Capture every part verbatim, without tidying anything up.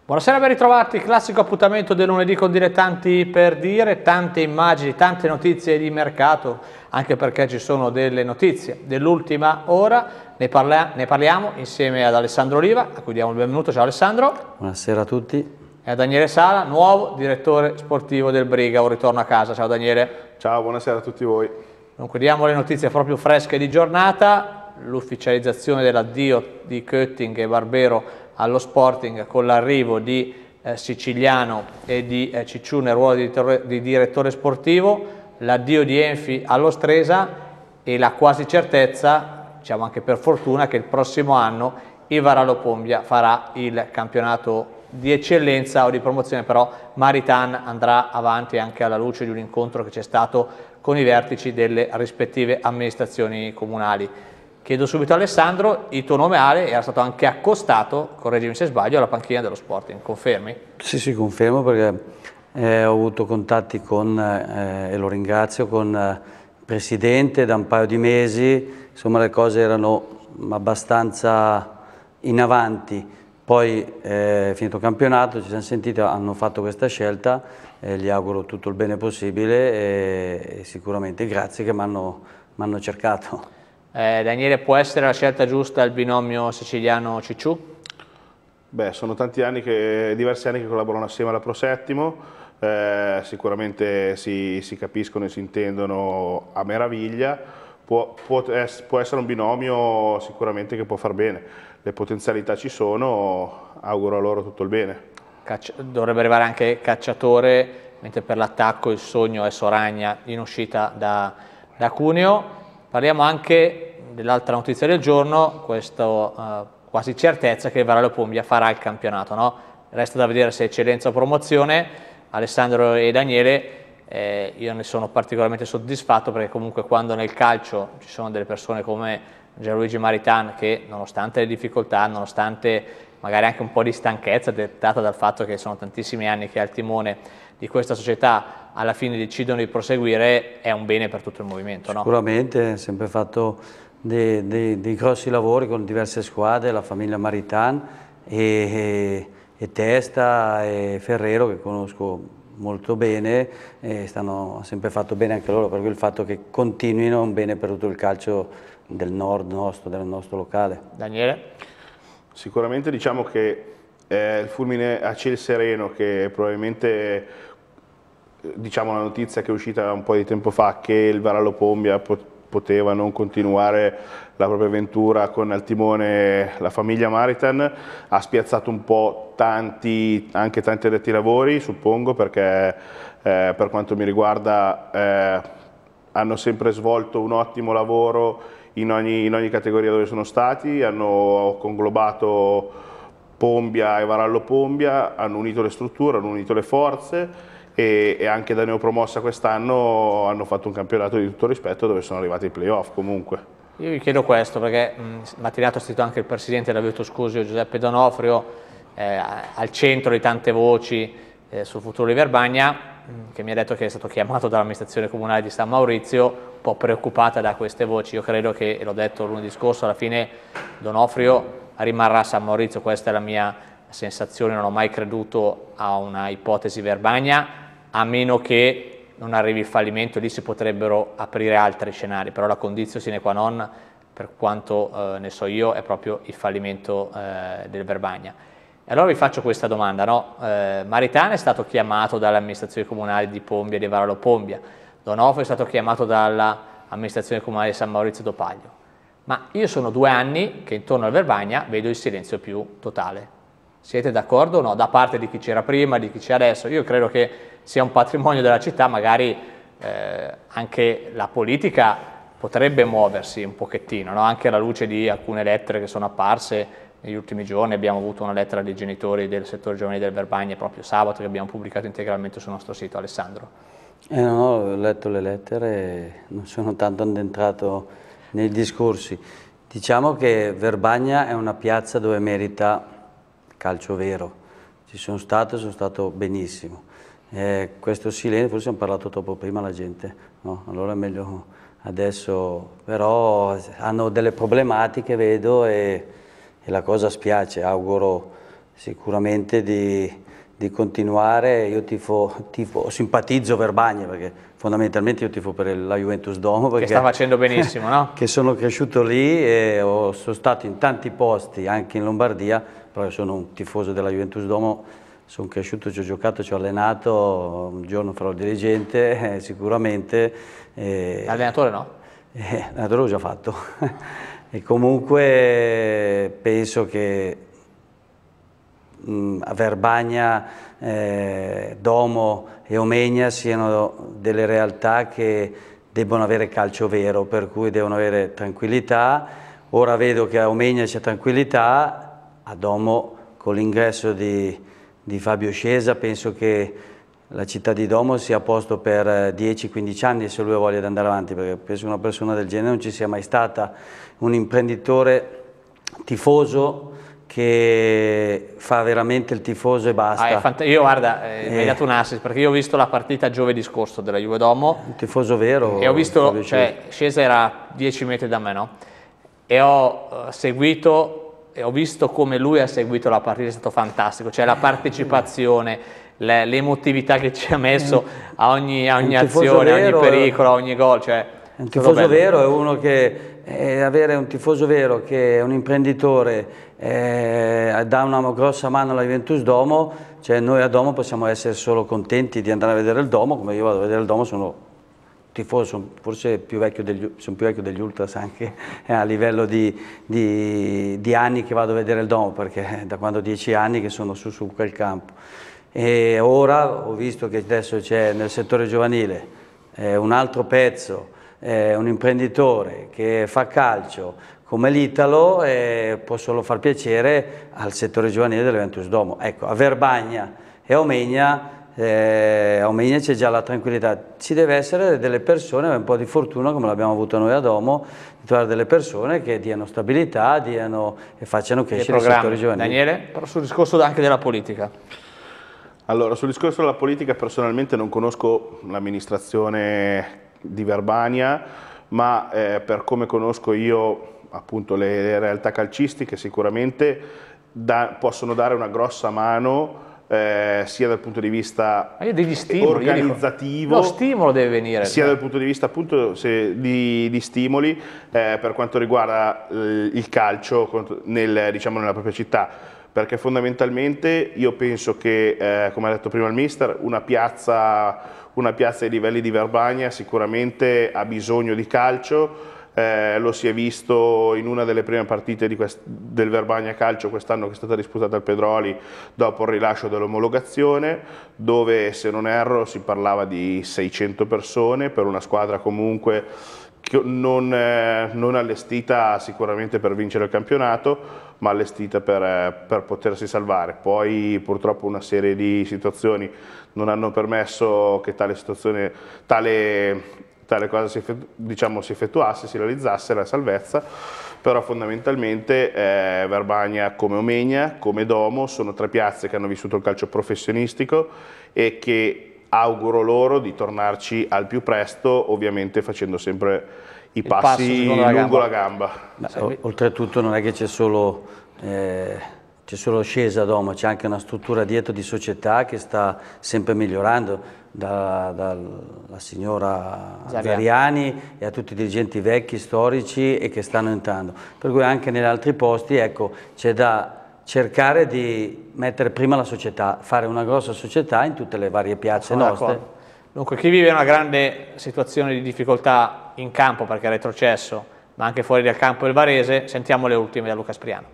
Buonasera, ben ritrovati, classico appuntamento del lunedì con Dilettanti per dire, tante immagini, tante notizie di mercato, anche perché ci sono delle notizie dell'ultima ora, ne, parla ne parliamo insieme ad Alessandro Oliva, a cui diamo il benvenuto. Ciao Alessandro. Buonasera a tutti. E a Daniele Sala, nuovo direttore sportivo del Briga, un ritorno a casa. Ciao Daniele. Ciao, buonasera a tutti voi. Dunque diamo le notizie proprio fresche di giornata, l'ufficializzazione dell'addio di Kötting e Barbero allo Sporting con l'arrivo di eh, Siciliano e di eh, Cicciù nel ruolo di direttore, di direttore sportivo, l'addio di Enfi allo Stresa e la quasi certezza, diciamo anche per fortuna, che il prossimo anno il Varallo Pombia farà il campionato di eccellenza o di promozione, però Maritan andrà avanti anche alla luce di un incontro che c'è stato con i vertici delle rispettive amministrazioni comunali. Chiedo subito a Alessandro, il tuo nome Ale era stato anche accostato, correggimi se sbaglio, alla panchina dello Sporting, confermi? Sì, sì, confermo perché eh, ho avuto contatti con, eh, e lo ringrazio, con eh, il Presidente da un paio di mesi, insomma le cose erano abbastanza in avanti, poi eh, finito il campionato ci siamo sentiti, hanno fatto questa scelta, eh, gli auguro tutto il bene possibile e, e sicuramente grazie che mi hanno cercato. Eh, Daniele, può essere la scelta giusta il binomio siciliano-Cicciù? Beh, sono tanti anni che, diversi anni che collaborano assieme alla Pro Settimo, eh, sicuramente si, si capiscono e si intendono a meraviglia, può, può, può essere un binomio sicuramente che può far bene, le potenzialità ci sono, auguro a loro tutto il bene. Caccia, dovrebbe arrivare anche Cacciatore, mentre per l'attacco il sogno è Soragna in uscita da, da Cuneo. Parliamo anche dell'altra notizia del giorno, questa uh, quasi certezza che il Varallo Pombia farà il campionato, no? Resta da vedere se eccellenza o promozione. Alessandro e Daniele, eh, io ne sono particolarmente soddisfatto perché comunque quando nel calcio ci sono delle persone come Gianluigi Maritan che nonostante le difficoltà, nonostante magari anche un po' di stanchezza dettata dal fatto che sono tantissimi anni che è al timone di questa società, alla fine decidono di proseguire, è un bene per tutto il movimento, no? Sicuramente, ha sempre fatto dei, dei, dei grossi lavori con diverse squadre, la famiglia Maritan e, e, e Testa e Ferrero che conosco molto bene e stanno, ha sempre fatto bene anche loro, per cui il fatto che continuino è un bene per tutto il calcio del nord nostro, del nostro locale. Daniele? Sicuramente diciamo che è il fulmine a ciel sereno che probabilmente, diciamo la notizia che è uscita un po' di tempo fa che il Varallo Pombia poteva non continuare la propria avventura con al timone la famiglia Maritan, ha spiazzato un po' tanti, anche tanti addetti ai lavori, suppongo, perché eh, per quanto mi riguarda eh, hanno sempre svolto un ottimo lavoro in ogni, in ogni categoria dove sono stati, hanno conglobato Pombia e Varallo Pombia, hanno unito le strutture, hanno unito le forze e, e anche da neopromossa quest'anno hanno fatto un campionato di tutto rispetto dove sono arrivati ai playoff comunque. Io vi chiedo questo perché matinato ha scritto anche il presidente della Virtus Cusio Giuseppe Donofrio, eh, al centro di tante voci eh, sul futuro di Verbagna, che mi ha detto che è stato chiamato dall'amministrazione comunale di San Maurizio, un po' preoccupata da queste voci. Io credo che, e l'ho detto lunedì scorso, alla fine Donofrio rimarrà a San Maurizio, questa è la mia sensazione, non ho mai creduto a una ipotesi Verbagna, a meno che non arrivi il fallimento, lì si potrebbero aprire altri scenari, però la condizione sine qua non, per quanto eh, ne so io, è proprio il fallimento eh, del Verbagna. E allora vi faccio questa domanda, no? eh, Maritan è stato chiamato dall'amministrazione comunale di Pombia e di Varallo Pombia, Donofrio è stato chiamato dall'amministrazione comunale di San Maurizio d'Opaglio, ma io sono due anni che intorno al Verbagna vedo il silenzio più totale. Siete d'accordo o no? Da parte di chi c'era prima, di chi c'è adesso? Io credo che sia un patrimonio della città, magari eh, anche la politica potrebbe muoversi un pochettino, no? Anche alla luce di alcune lettere che sono apparse negli ultimi giorni. Abbiamo avuto una lettera dei genitori del settore giovanile del Verbagna proprio sabato che abbiamo pubblicato integralmente sul nostro sito. Alessandro? Eh no, ho letto le lettere e non sono tanto addentrato nei discorsi. Diciamo che Verbagna è una piazza dove merita calcio vero. Ci sono stato e sono stato benissimo. Eh, questo silenzio, forse hanno parlato troppo prima la gente, no? Allora è meglio adesso, però hanno delle problematiche, vedo, e, e la cosa spiace. Auguro sicuramente di, di continuare. Io tifo, tifo, simpatizzo Verbagna perché fondamentalmente io tifo per la Juventus Domo. Perché, che sta facendo benissimo, no? Che sono cresciuto lì e ho, sono stato in tanti posti, anche in Lombardia, però io sono un tifoso della Juventus Domo, sono cresciuto, ci ho giocato, ci ho allenato, un giorno farò il dirigente, eh, sicuramente. Eh, L'allenatore no? Eh, l'allenatore l'ho già fatto. E comunque penso che mh, a Verbagna, eh, Domo e Omegna siano delle realtà che debbono avere calcio vero, per cui devono avere tranquillità. Ora vedo che a Omegna c'è tranquillità, a Domo con l'ingresso di, di Fabio Scesa penso che la città di Domo sia a posto per dieci quindici anni se lui ha voglia di andare avanti, perché penso che una persona del genere non ci sia mai stata, un imprenditore tifoso che fa veramente il tifoso e basta. Ah, io guarda, eh, mi hai dato un assist perché io ho visto la partita giovedì scorso della Juve Domo. Un tifoso vero. E ho visto, cioè Scesa era dieci metri da me, no? E ho uh, seguito e ho visto come lui ha seguito la partita, è stato fantastico, cioè la partecipazione, l'emotività che ci ha messo a ogni, a ogni azione, a ogni pericolo, a ogni gol. Cioè, un tifoso vero è uno che eh, avere un tifoso vero che è un imprenditore, eh, dà una grossa mano alla Juventus Domo, cioè noi a Domo possiamo essere solo contenti di andare a vedere il Domo, come io vado a vedere il Domo, sono tifoso, sono forse più vecchio degli, sono più vecchio degli Ultras anche eh, a livello di, di, di anni che vado a vedere il Domo, perché da quando ho dieci anni che sono su, su quel campo. E ora ho visto che adesso c'è nel settore giovanile eh, un altro pezzo, eh, un imprenditore che fa calcio come l'Italo, eh, può solo far piacere al settore giovanile della Juventus Domo. Ecco, a Verbagna e a Omegna, eh, a Omegna c'è già la tranquillità, ci deve essere delle persone, un po' di fortuna come l'abbiamo avuto noi a Domo, di trovare delle persone che diano stabilità, diano e facciano crescere il settore giovanile. Daniele, però sul discorso anche della politica. Allora, sul discorso della politica personalmente non conosco l'amministrazione di Verbania, ma eh, per come conosco io appunto le, le realtà calcistiche sicuramente da, possono dare una grossa mano eh, sia dal punto di vista stimoli, organizzativo, lo stimolo deve venire, sia dal punto di vista appunto se, di, di stimoli eh, per quanto riguarda eh, il calcio nel, diciamo, nella propria città. Perché fondamentalmente io penso che, eh, come ha detto prima il mister, una piazza, una piazza ai livelli di Verbagna sicuramente ha bisogno di calcio, eh, lo si è visto in una delle prime partite di del Verbagna Calcio quest'anno che è stata disputata al Pedroli dopo il rilascio dell'omologazione, dove se non erro si parlava di seicento persone per una squadra comunque non, eh, non allestita sicuramente per vincere il campionato, ma allestita per, per potersi salvare. Poi purtroppo una serie di situazioni non hanno permesso che tale situazione, tale, tale cosa si, diciamo, si effettuasse, si realizzasse la salvezza, però fondamentalmente eh, Verbagna come Omegna, come Domo, sono tre piazze che hanno vissuto il calcio professionistico e che auguro loro di tornarci al più presto, ovviamente facendo sempre i passi lungo la gamba. Beh, oltretutto non è che c'è solo, eh, c'è solo Scesa Domo, c'è anche una struttura dietro di società che sta sempre migliorando, dalla da signora Zariani e a tutti i dirigenti vecchi, storici e che stanno entrando. Per cui anche negli altri posti ecco, c'è da cercare di mettere prima la società, fare una grossa società in tutte le varie piazze Sono nostre. Dunque chi vive una grande situazione di difficoltà in campo perché è retrocesso, ma anche fuori dal campo del Varese, sentiamo le ultime da Luca Spriano.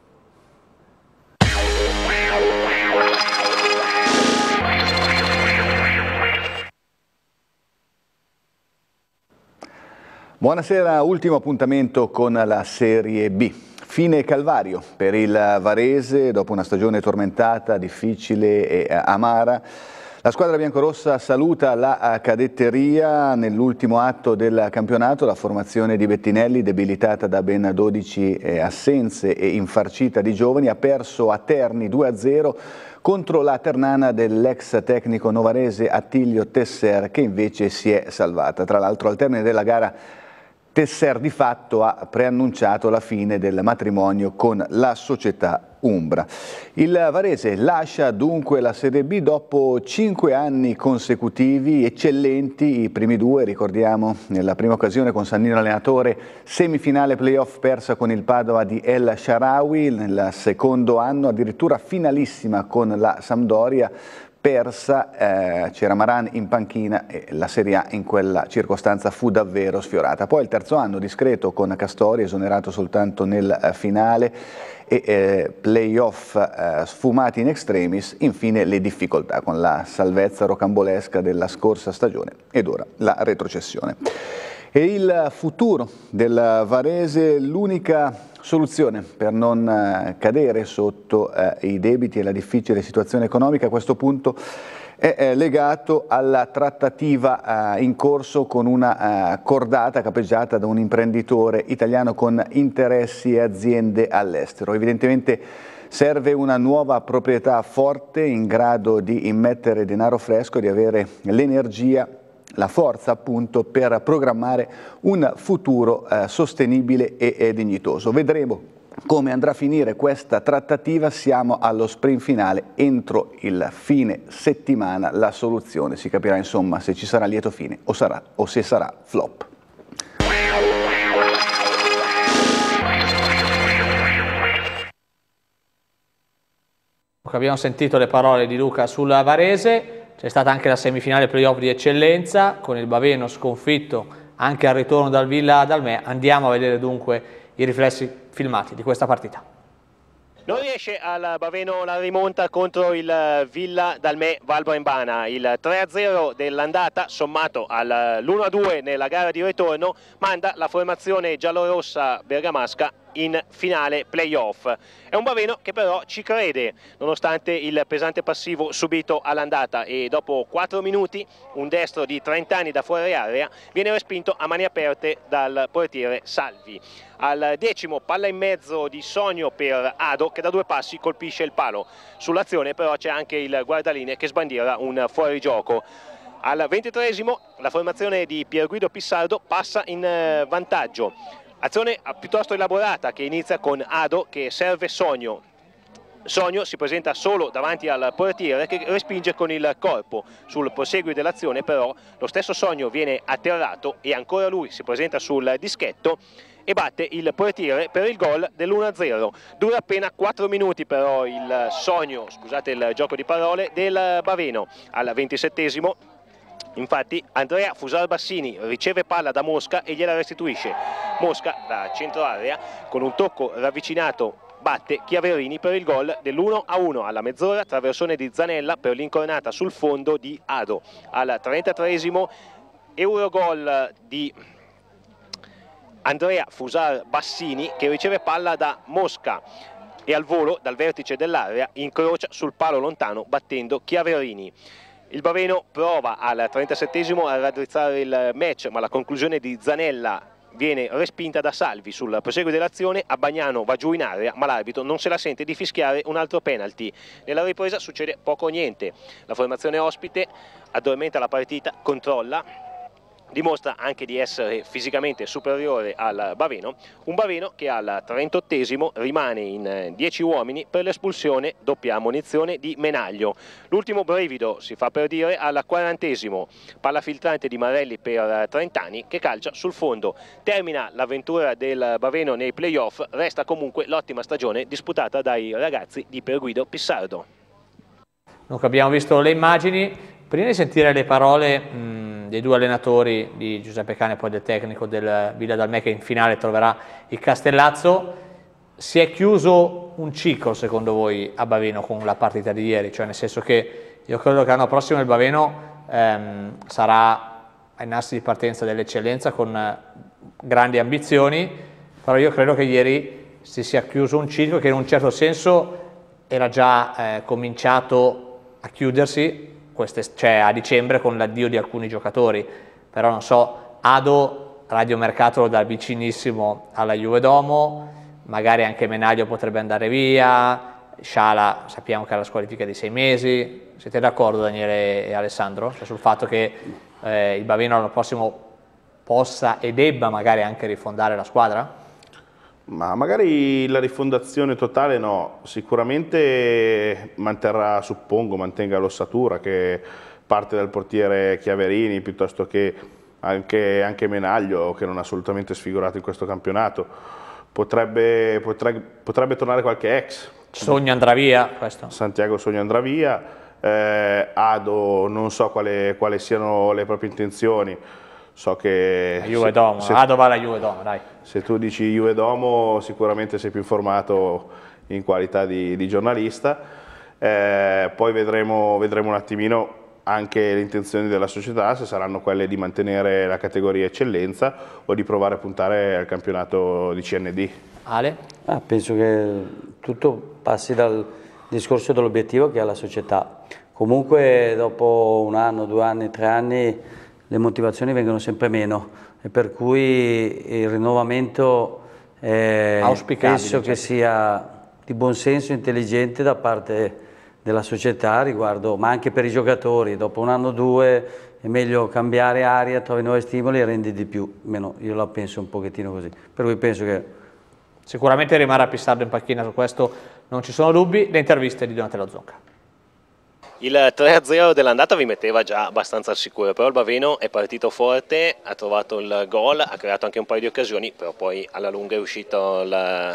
Buonasera, ultimo appuntamento con la Serie B. Fine calvario per il Varese dopo una stagione tormentata, difficile e amara. La squadra biancorossa saluta la cadetteria nell'ultimo atto del campionato, la formazione di Bettinelli, debilitata da ben dodici assenze e infarcita di giovani, ha perso a Terni due a zero contro la Ternana dell'ex tecnico novarese Attilio Tesser, che invece si è salvata. Tra l'altro al termine della gara Tesser di fatto ha preannunciato la fine del matrimonio con la società Umbra. Il Varese lascia dunque la Serie B dopo cinque anni consecutivi eccellenti, i primi due, ricordiamo, nella prima occasione con Sannino allenatore, semifinale playoff persa con il Padova di El Shaarawy, nel secondo anno addirittura finalissima con la Sampdoria, persa, eh, c'era Maran in panchina e la Serie A in quella circostanza fu davvero sfiorata. Poi il terzo anno discreto con Castori, esonerato soltanto nel eh, finale, e eh, playoff eh, sfumati in extremis, infine le difficoltà con la salvezza rocambolesca della scorsa stagione ed ora la retrocessione. E il futuro del Varese, l'unica soluzione per non cadere sotto eh, i debiti e la difficile situazione economica a questo punto è eh, legato alla trattativa eh, in corso con una eh, cordata capeggiata da un imprenditore italiano con interessi e aziende all'estero. Evidentemente serve una nuova proprietà forte in grado di immettere denaro fresco e di avere l'energia, la forza appunto per programmare un futuro eh, sostenibile e, e dignitoso. Vedremo come andrà a finire questa trattativa, siamo allo sprint finale, entro il fine settimana la soluzione, si capirà insomma se ci sarà lieto fine o, sarà, o se sarà flop. Abbiamo sentito le parole di Luca sul Varese. C'è stata anche la semifinale playoff di eccellenza con il Baveno sconfitto anche al ritorno dal Villa Dalmè. Andiamo a vedere dunque i riflessi filmati di questa partita. Non riesce al Baveno la rimonta contro il Villa Dalmè Valbrembana. Il tre a zero dell'andata sommato all'uno a due nella gara di ritorno manda la formazione giallorossa bergamasca in finale playoff. È un Baveno che però ci crede nonostante il pesante passivo subito all'andata e dopo quattro minuti un destro di trenta anni da fuori area viene respinto a mani aperte dal portiere Salvi. Al decimo palla in mezzo di sogno per Ado che da due passi colpisce il palo. Sull'azione però c'è anche il guardalinee che sbandiera un fuorigioco. Al ventitreesimo la formazione di Pierguido Pissardo passa in vantaggio. Azione piuttosto elaborata che inizia con Ado che serve Sogno. Sogno si presenta solo davanti al portiere che respinge con il corpo. Sul proseguio dell'azione però lo stesso Sogno viene atterrato e ancora lui si presenta sul dischetto e batte il portiere per il gol dell'uno a zero. Dura appena quattro minuti però il sogno, scusate il gioco di parole, del Baveno. Al ventisettesimo infatti Andrea Fusar Bassini riceve palla da Mosca e gliela restituisce. Mosca da centro area con un tocco ravvicinato batte Chiaverini per il gol dell'uno a uno. Alla mezz'ora traversone di Zanella per l'incornata sul fondo di Ado. Al trentatreesimo Eurogol di Andrea Fusar Bassini che riceve palla da Mosca e al volo dal vertice dell'area incrocia sul palo lontano battendo Chiaverini. Il Baveno prova al trentasettesimo a raddrizzare il match ma la conclusione di Zanella viene respinta da Salvi. Sul proseguo dell'azione Abbagnano va giù in area ma l'arbitro non se la sente di fischiare un altro penalty. Nella ripresa succede poco o niente. La formazione ospite addormenta la partita, controlla, dimostra anche di essere fisicamente superiore al Baveno, un Baveno che al trentottesimo rimane in dieci uomini per l'espulsione doppia ammonizione di Menaglio. L'ultimo brivido si fa per dire al quarantesimo, palla filtrante di Marelli per Trentani che calcia sul fondo. Termina l'avventura del Baveno nei playoff, resta comunque l'ottima stagione disputata dai ragazzi di Pierguido Pissardo. Dunque abbiamo visto le immagini, prima di sentire le parole mh, dei due allenatori di Giuseppe Cane e poi del tecnico del Villa Dalmè che in finale troverà il Castellazzo, si è chiuso un ciclo secondo voi a Baveno con la partita di ieri? Cioè nel senso che io credo che l'anno prossimo il Baveno ehm, sarà ai nastri di partenza dell'eccellenza con eh, grandi ambizioni, però io credo che ieri si sia chiuso un ciclo che in un certo senso era già eh, cominciato a chiudersi cioè a dicembre con l'addio di alcuni giocatori, però non so, Ado radiomercato dal vicinissimo alla Juve Domo, magari anche Menaglio potrebbe andare via, Sciala sappiamo che ha la squalifica di sei mesi, siete d'accordo Daniele e Alessandro? Cioè sul fatto che eh, il Baveno l'anno prossimo possa e debba magari anche rifondare la squadra? Ma magari la rifondazione totale no, sicuramente manterrà, suppongo, mantenga l'ossatura che parte dal portiere Chiaverini, piuttosto che anche, anche Menaglio, che non ha assolutamente sfigurato in questo campionato. Potrebbe, potrebbe, potrebbe tornare qualche ex. Sogno andrà via questo? Santiago Sogno andrà via, eh, Ado non so quale, quali siano le proprie intenzioni. So che Juve Domo, se, Ado va alla Juve Domo, dai. Se tu dici Juve Domo sicuramente sei più informato in qualità di, di giornalista, eh, poi vedremo, vedremo un attimino anche le intenzioni della società, se saranno quelle di mantenere la categoria eccellenza o di provare a puntare al campionato di C N D. Ale? Ah, penso che tutto passi dal discorso dell'obiettivo che ha la società. Comunque dopo un anno, due anni, tre anni le motivazioni vengono sempre meno e per cui il rinnovamento eh, penso che sia di buon senso, intelligente da parte della società riguardo, ma anche per i giocatori. Dopo un anno o due è meglio cambiare aria, trovi nuovi stimoli e rendi di più. Meno, io la penso un pochettino così. Per cui penso che sicuramente rimarrà Pissardo in panchina, su questo non ci sono dubbi. Le interviste di Donatello Zonca. Il tre a zero dell'andata vi metteva già abbastanza al sicuro, però il Baveno è partito forte, ha trovato il gol, ha creato anche un paio di occasioni, però poi alla lunga è uscito il,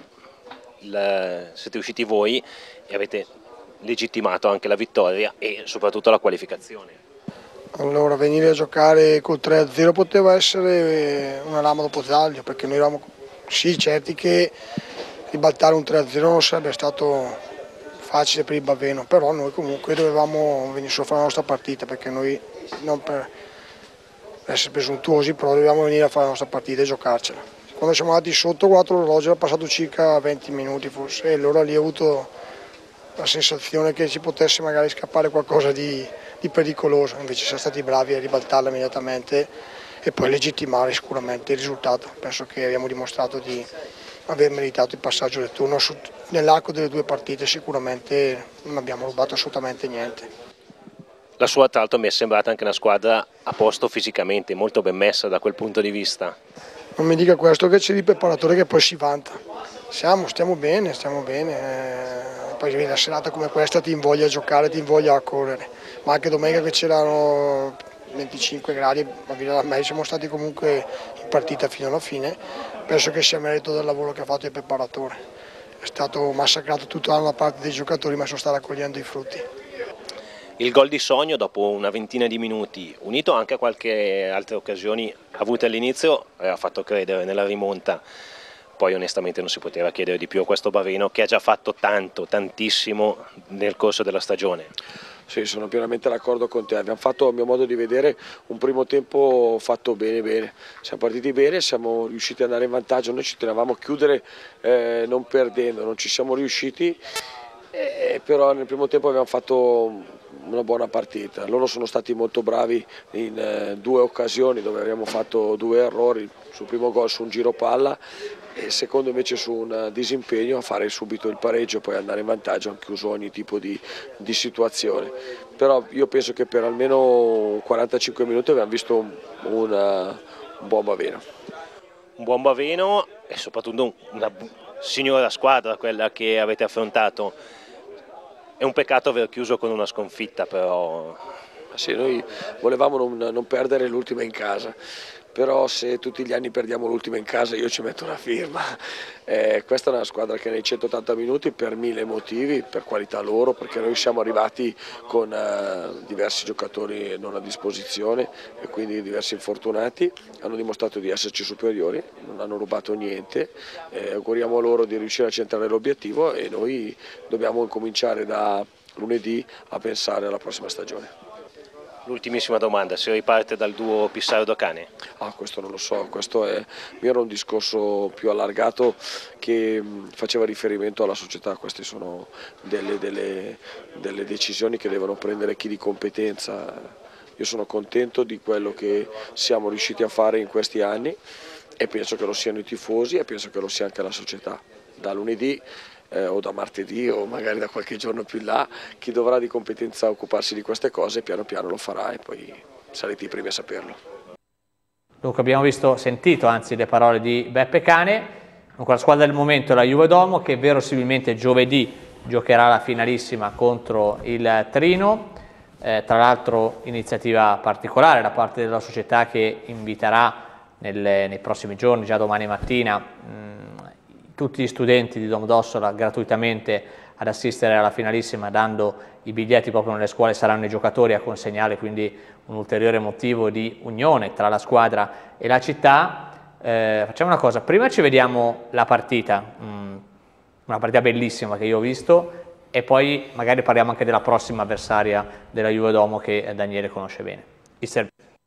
il, siete usciti voi e avete legittimato anche la vittoria e soprattutto la qualificazione. Allora, venire a giocare col tre a zero poteva essere una lama dopo taglio, perché noi eravamo sì certi che ribaltare un tre a zero non sarebbe stato facile per il Baveno, però noi comunque dovevamo venire su a fare la nostra partita, perché noi, non per essere presuntuosi, però dovevamo venire a fare la nostra partita e giocarcela. Quando siamo andati sotto, guardato l'orologio, era passato circa venti minuti forse, e allora lì ho avuto la sensazione che ci potesse magari scappare qualcosa di, di pericoloso, invece siamo stati bravi a ribaltarla immediatamente e poi legittimare sicuramente il risultato. Penso che abbiamo dimostrato di aver meritato il passaggio del turno. Nell'arco delle due partite sicuramente non abbiamo rubato assolutamente niente. La sua tra l'altro mi è sembrata anche una squadra a posto fisicamente, molto ben messa da quel punto di vista. Non mi dica questo, che c'è il preparatore che poi si vanta. Siamo, stiamo bene, stiamo bene, eh, poi una serata come questa ti invoglia a giocare, ti invoglia a correre, ma anche domenica che c'erano venticinque gradi, a Villa Lamei siamo stati comunque in partita fino alla fine. Penso che sia merito del lavoro che ha fatto il preparatore. È stato massacrato tutto l'anno da parte dei giocatori, ma sono sta raccogliendo i frutti. Il gol di Sogno dopo una ventina di minuti, unito anche a qualche altre occasioni avute all'inizio, aveva fatto credere nella rimonta. Poi onestamente non si poteva chiedere di più a questo Baveno che ha già fatto tanto, tantissimo nel corso della stagione. Sì, sono pienamente d'accordo con te, abbiamo fatto a mio modo di vedere un primo tempo fatto bene bene, siamo partiti bene, siamo riusciti ad andare in vantaggio, noi ci tenevamo a chiudere eh, non perdendo, non ci siamo riusciti, eh, però nel primo tempo abbiamo fatto una buona partita. Loro sono stati molto bravi in eh, due occasioni dove abbiamo fatto due errori, sul primo gol su un giro palla e il secondo invece su un disimpegno a fare subito il pareggio e poi andare in vantaggio, hanno chiuso ogni tipo di, di situazione. Però io penso che per almeno quarantacinque minuti abbiamo visto un, una, un buon Baveno. Un buon Baveno e soprattutto una signora squadra quella che avete affrontato. È un peccato aver chiuso con una sconfitta, però. Sì, noi volevamo non, non perdere l'ultima in casa, però se tutti gli anni perdiamo l'ultima in casa io ci metto una firma. Eh, questa è una squadra che nei centottanta minuti per mille motivi, per qualità loro, perché noi siamo arrivati con eh, diversi giocatori non a disposizione e quindi diversi infortunati, hanno dimostrato di esserci superiori, non hanno rubato niente, eh, auguriamo loro di riuscire a centrare l'obiettivo e noi dobbiamo incominciare da lunedì a pensare alla prossima stagione. L'ultimissima domanda, si riparte dal duo Pissardo-Cane? Ah, questo non lo so, questo è, era un discorso più allargato che mh, faceva riferimento alla società, queste sono delle, delle, delle decisioni che devono prendere chi di competenza. Io sono contento di quello che siamo riusciti a fare in questi anni e penso che lo siano i tifosi e penso che lo sia anche la società. Da lunedì Eh, o da martedì o magari da qualche giorno più in là, chi dovrà di competenza occuparsi di queste cose piano piano lo farà e poi sarete i primi a saperlo. Dunque abbiamo visto, sentito anzi le parole di Beppe Cane. Dunque la squadra del momento è la Juve Domo, che verosimilmente giovedì giocherà la finalissima contro il Trino. Eh, tra l'altro iniziativa particolare da parte della società, che inviterà nelle, nei prossimi giorni, già domani mattina, mh, tutti gli studenti di Domodossola gratuitamente ad assistere alla finalissima, dando i biglietti proprio nelle scuole, saranno i giocatori a consegnare, quindi un ulteriore motivo di unione tra la squadra e la città. Eh, facciamo una cosa, prima ci vediamo la partita, mh, una partita bellissima che io ho visto, e poi magari parliamo anche della prossima avversaria della Juve Domo, che Daniele conosce bene. Il servizio.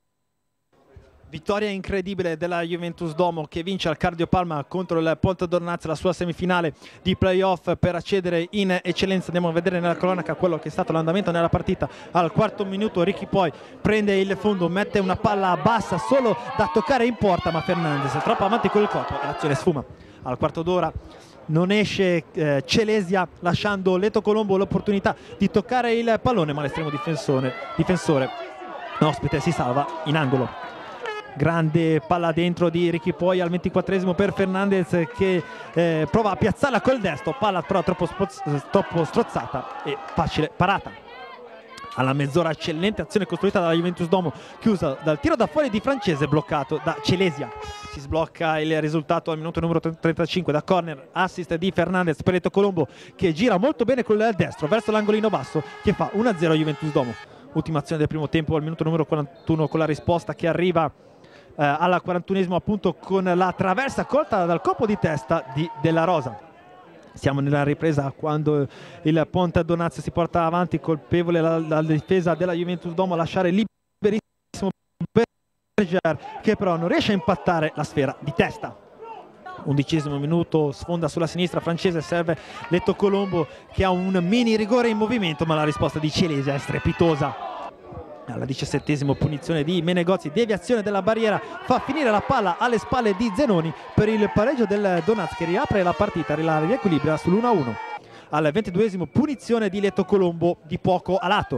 Vittoria incredibile della Juventus Domo, che vince al Cardio Palma contro il Ponte Dornazzo, la sua semifinale di playoff per accedere in eccellenza. Andiamo a vedere nella cronaca quello che è stato l'andamento nella partita. Al quarto minuto Ricky poi prende il fondo, mette una palla bassa solo da toccare in porta, ma Fernandez è troppo avanti con il corpo e l'azione sfuma. Al quarto d'ora non esce eh, Celesia, lasciando Leto Colombo l'opportunità di toccare il pallone, ma l'estremo difensore, difensore ospite si salva in angolo. Grande palla dentro di Ricky poi al ventiquattresimo per Fernandez, che eh, prova a piazzarla col destro, palla però troppo, troppo strozzata e facile parata. Alla mezz'ora eccellente azione costruita dalla Juventus Domo, chiusa dal tiro da fuori di Francese, bloccato da Celesia. Si sblocca il risultato al minuto numero trentacinque da corner, assist di Fernandez per Leto Colombo, che gira molto bene con il destro verso l'angolino basso, che fa uno a zero Juventus Domo. Ultima azione del primo tempo al minuto numero quarantuno, con la risposta che arriva eh, alla quarantunesimo, appunto con la traversa colta dal colpo di testa di Della Rosa. Siamo nella ripresa quando il Ponte Donazio si porta avanti, colpevole la, la difesa della Juventus Domo a lasciare liberissimo Berger, che però non riesce a impattare la sfera di testa. Undicesimo minuto, sfonda sulla sinistra Francese, serve Leto Colombo, che ha un mini rigore in movimento, ma la risposta di Celesia è strepitosa. Alla diciassettesimo punizione di Menegozzi, deviazione della barriera, fa finire la palla alle spalle di Zenoni per il pareggio del Donaz, che riapre la partita, la riequilibra sull'uno a uno. Al ventiduesimo punizione di Leto Colombo, di poco a lato.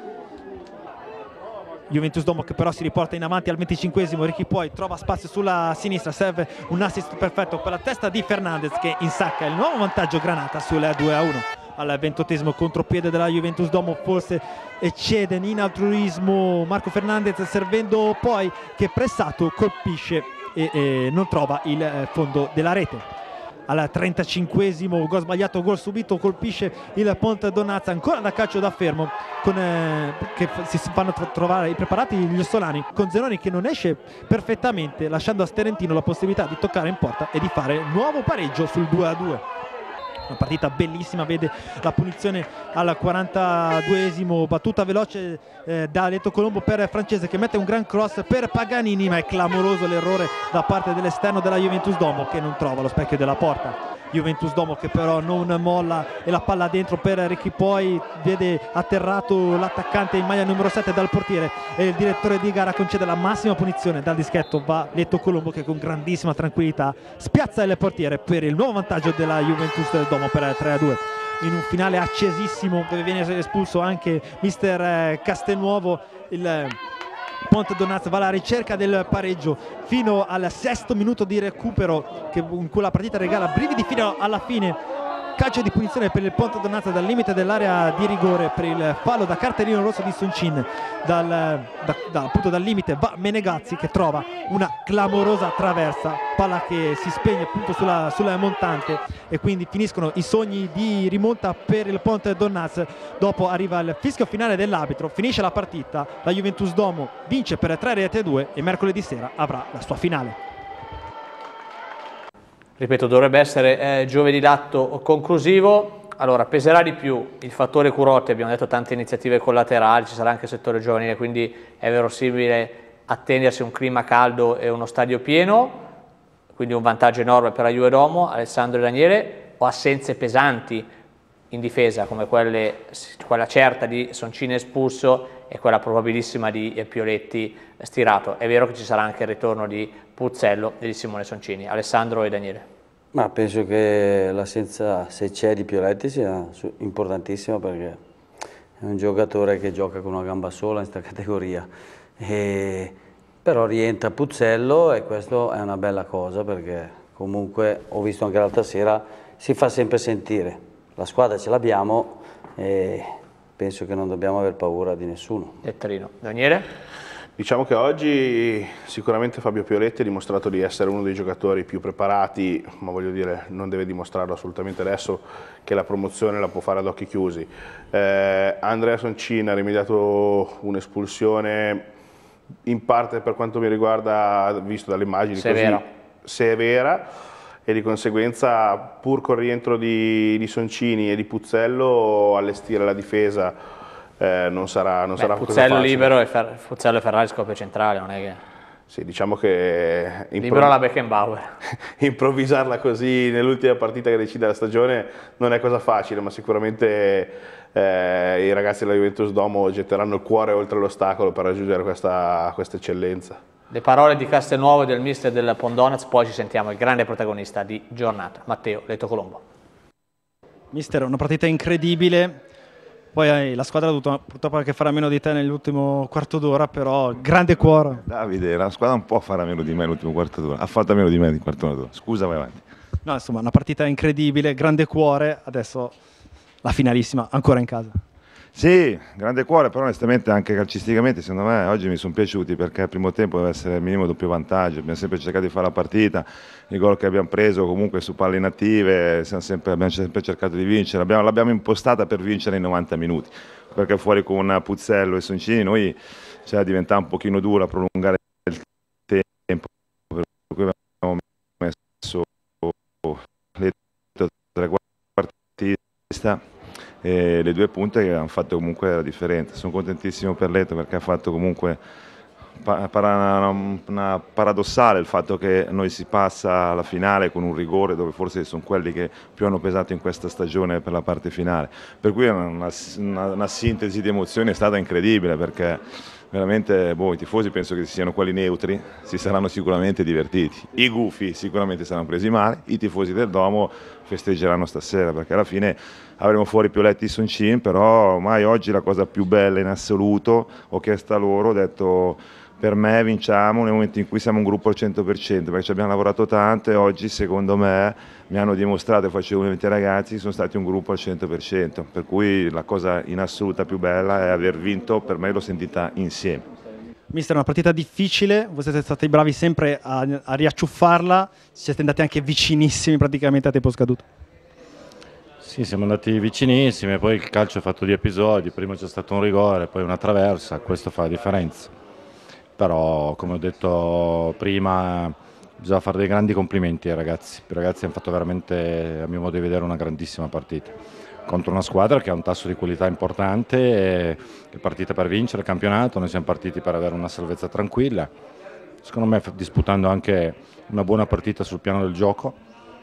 Juventus Domo che però si riporta in avanti al venticinquesimo, Ricky poi trova spazio sulla sinistra, serve un assist perfetto per la testa di Fernandez, che insacca il nuovo vantaggio Granata sul due a uno. Al ventottesimo contropiede della Juventus Domo, forse eccede in altruismo Marco Fernandez, servendo poi che pressato colpisce e, e non trova il fondo della rete. Al trentacinquesimo gol sbagliato, gol subito, colpisce il Ponte Donazzo ancora da calcio da fermo, con, eh, che si fanno trovare i preparati gli ossolani, con Zenoni che non esce perfettamente, lasciando a Sterentino la possibilità di toccare in porta e di fare nuovo pareggio sul due a due. Una partita bellissima, vede la punizione al quarantaduesimo, battuta veloce eh, da Leto Colombo per Francese, che mette un gran cross per Paganini, ma è clamoroso l'errore da parte dell'esterno della Juventus Domo, che non trova lo specchio della porta. Juventus Domo che però non molla, e la palla dentro per Ricky poi, vede atterrato l'attaccante in maglia numero sette dal portiere, e il direttore di gara concede la massima punizione. Dal dischetto va Leto Colombo, che con grandissima tranquillità spiazza il portiere per il nuovo vantaggio della Juventus Domo per tre a due. In un finale accesissimo, dove viene espulso anche mister Castelnuovo, il Ponte Donazzo va alla ricerca del pareggio fino al sesto minuto di recupero, che in cui la partita regala brividi fino alla fine. Calcio di punizione per il Ponte Donazzo dal limite dell'area di rigore per il fallo da cartellino rosso di Soncin. Dal, da, da, appunto dal limite va Menegazzi, che trova una clamorosa traversa, palla che si spegne appunto sulla, sulla montante, e quindi finiscono i sogni di rimonta per il Ponte Donazzo. Dopo arriva il fischio finale dell'arbitro, finisce la partita, la Juventus Domo vince per tre reti a due e mercoledì sera avrà la sua finale. Ripeto, dovrebbe essere eh, giovedì l'atto conclusivo. Allora, peserà di più il fattore Curotti, abbiamo detto tante iniziative collaterali, ci sarà anche il settore giovanile, quindi è verosimile attendersi un clima caldo e uno stadio pieno, quindi un vantaggio enorme per la Juve Domo. Alessandro e Daniele, o assenze pesanti in difesa, come quelle, quella certa di Soncini espulso e quella probabilissima di Pioletti stirato. È vero che ci sarà anche il ritorno di Puzzello e di Simone Soncini. Alessandro e Daniele. Ma penso che l'assenza, se c'è, di Pioletti sia importantissima, perché è un giocatore che gioca con una gamba sola in questa categoria, e Però rientra Puzzello e questo è una bella cosa perché comunque ho visto anche l'altra sera, si fa sempre sentire. La squadra ce l'abbiamo e penso che non dobbiamo aver paura di nessuno. Letterino. Daniele? Diciamo che oggi sicuramente Fabio Pioletti ha dimostrato di essere uno dei giocatori più preparati, ma voglio dire, non deve dimostrarlo assolutamente adesso che la promozione la può fare ad occhi chiusi. Eh, Andrea Soncini ha rimediato un'espulsione in parte per quanto mi riguarda, visto dalle immagini, severa. Così, severa e di conseguenza pur col rientro di, di Soncini e di Puzzello allestire la difesa Eh, non sarà, non Beh, sarà Puzzello libero e Fer Puzzello e Ferrari scoppio centrale, non è che... Sì, diciamo che... Libero la Beckenbauer. Improvvisarla così nell'ultima partita che decide la stagione non è cosa facile, ma sicuramente eh, i ragazzi della Juventus Domo getteranno il cuore oltre l'ostacolo per raggiungere questa, questa eccellenza. Le parole di Castelnuovo e del mister del Pondonaz, poi ci sentiamo il grande protagonista di giornata, Matteo Leto Colombo. Mister, una partita incredibile. Poi la squadra ha dovuto purtroppo anche fare a meno di te nell'ultimo quarto d'ora, però grande cuore. Davide, la squadra non può fare a meno di me nell'ultimo quarto d'ora, ha fatto a meno di me nel quarto d'ora. Scusa, vai avanti. No, insomma, una partita incredibile, grande cuore, adesso la finalissima ancora in casa. Sì, grande cuore, però onestamente anche calcisticamente secondo me oggi mi sono piaciuti perché il primo tempo deve essere il minimo doppio vantaggio, abbiamo sempre cercato di fare la partita, i gol che abbiamo preso comunque su palle inattive, sempre, abbiamo sempre cercato di vincere, l'abbiamo impostata per vincere in novanta minuti, perché fuori con Puzzello e Soncini noi cioè, diventava un pochino dura prolungare il tempo, per cui abbiamo messo le tre partite e le due punte che hanno fatto comunque la differenza. Sono contentissimo per Leto perché ha fatto comunque una, una paradossale il fatto che noi si passa alla finale con un rigore dove forse sono quelli che più hanno pesato in questa stagione per la parte finale, per cui una, una, una sintesi di emozioni è stata incredibile perché veramente boh, i tifosi penso che siano quelli neutri, si saranno sicuramente divertiti, i gufi sicuramente saranno presi male, i tifosi del Domo festeggeranno stasera perché alla fine avremo fuori Pioletti e Soncini, però ormai oggi la cosa più bella in assoluto, ho chiesto a loro, ho detto per me vinciamo nel momento in cui siamo un gruppo al cento per cento, perché ci abbiamo lavorato tanto e oggi secondo me mi hanno dimostrato, facevo i ragazzi, sono stati un gruppo al cento per cento, per cui la cosa in assoluta più bella è aver vinto, per me l'ho sentita insieme. Mister, è una partita difficile, voi siete stati bravi sempre a, a riacciuffarla, siete andati anche vicinissimi praticamente a tempo scaduto. Sì, siamo andati vicinissimi, poi il calcio è fatto di episodi, prima c'è stato un rigore, poi una traversa, questo fa la differenza. Però, come ho detto prima, bisogna fare dei grandi complimenti ai ragazzi. I ragazzi hanno fatto veramente, a mio modo di vedere, una grandissima partita. Contro una squadra che ha un tasso di qualità importante, e è partita per vincere il campionato, noi siamo partiti per avere una salvezza tranquilla. Secondo me disputando anche una buona partita sul piano del gioco.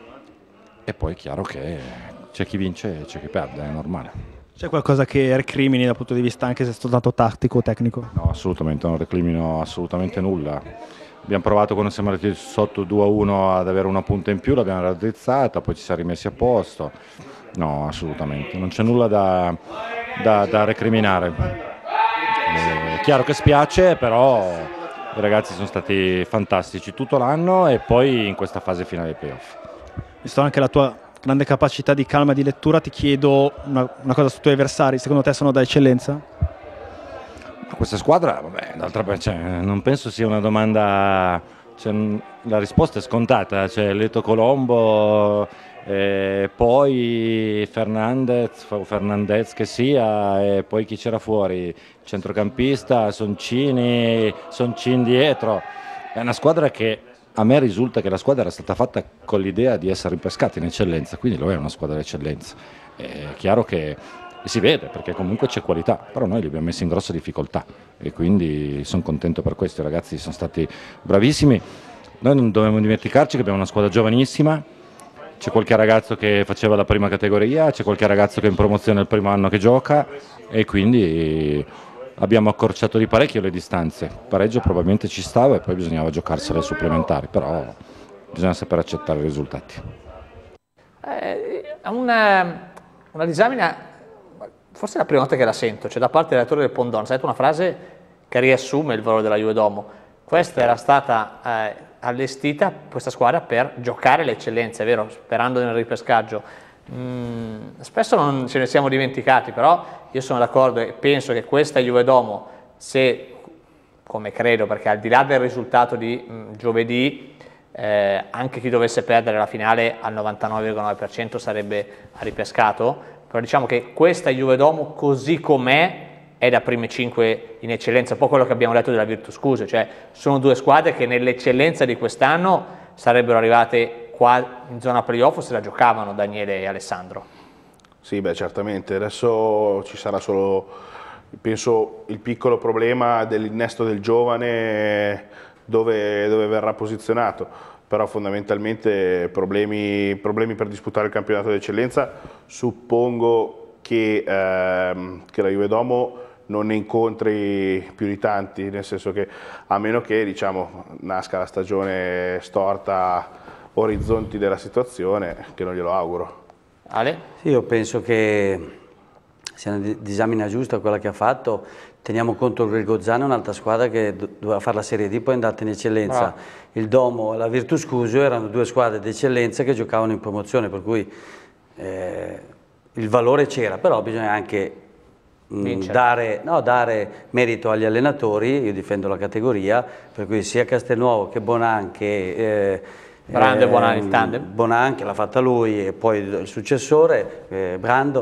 E poi è chiaro che c'è chi vince e c'è chi perde, è normale. C'è qualcosa che recrimini dal punto di vista anche se è stato tattico o tecnico? No, assolutamente, non recrimino assolutamente nulla. Abbiamo provato quando siamo arrivati sotto due a uno ad avere una punta in più, l'abbiamo raddrizzata, poi ci siamo rimessi a posto. No, assolutamente, non c'è nulla da, da, da recriminare. È chiaro che spiace, però i ragazzi sono stati fantastici tutto l'anno e poi in questa fase finale dei playoff. Visto anche la tua grande capacità di calma e di lettura, ti chiedo una, una cosa sui tuoi avversari, secondo te sono da eccellenza? Questa squadra, vabbè, d'altra parte cioè, non penso sia una domanda, cioè, la risposta è scontata, cioè Leto Colombo, eh, poi Fernandez, Fernandez che sia, e poi chi c'era fuori, centrocampista, Soncini, Soncini dietro, è una squadra che a me risulta che la squadra era stata fatta con l'idea di essere impescata in eccellenza, quindi lo è una squadra di eccellenza. È chiaro che si vede perché comunque c'è qualità, però noi li abbiamo messi in grossa difficoltà e quindi sono contento per questo, i ragazzi sono stati bravissimi. Noi non dobbiamo dimenticarci che abbiamo una squadra giovanissima, c'è qualche ragazzo che faceva la prima categoria, c'è qualche ragazzo che è in promozione il primo anno che gioca e quindi abbiamo accorciato di parecchio le distanze. Il pareggio probabilmente ci stava e poi bisognava giocarsele supplementari, però bisogna sapere accettare i risultati. Eh, una, una disamina, forse è la prima volta che la sento, cioè da parte dell'allenatore del Pondonaz, ha detto una frase che riassume il valore della Juve Domo. Questa era stata eh, allestita, questa squadra, per giocare l'eccellenza, è vero, sperando nel ripescaggio. Mm, spesso non ce ne siamo dimenticati, però io sono d'accordo e penso che questa Juve Domo, se, come credo, perché al di là del risultato di mh, giovedì, eh, anche chi dovesse perdere la finale al novantanove virgola nove per cento sarebbe ripescato, però diciamo che questa Juve Domo così com'è è da prime cinque in eccellenza, un po' quello che abbiamo detto della Virtus Cuse, cioè sono due squadre che nell'eccellenza di quest'anno sarebbero arrivate qua in zona playoff se la giocavano Daniele e Alessandro. Sì, beh, certamente, adesso ci sarà solo, penso, il piccolo problema dell'innesto del giovane dove, dove verrà posizionato, però fondamentalmente problemi, problemi per disputare il campionato d'eccellenza suppongo che, ehm, che la Juve Domo non ne incontri più di tanti, nel senso che a meno che, diciamo, nasca la stagione storta, orizzonti della situazione, che non glielo auguro. Ale? Sì, io penso che sia una disamina giusta quella che ha fatto. Teniamo conto che il Gozzano è un'altra squadra che doveva fare la Serie D, poi è andata in eccellenza. Bravo. Il Domo e la Virtus Cusio erano due squadre d'eccellenza che giocavano in promozione, per cui eh, il valore c'era, però bisogna anche mh, dare, no, dare merito agli allenatori. Io difendo la categoria, per cui sia Castelnuovo che Bonan che eh, Brando e Bonan, il tandem. Bonan che l'ha fatta lui e poi il successore, eh, Brando,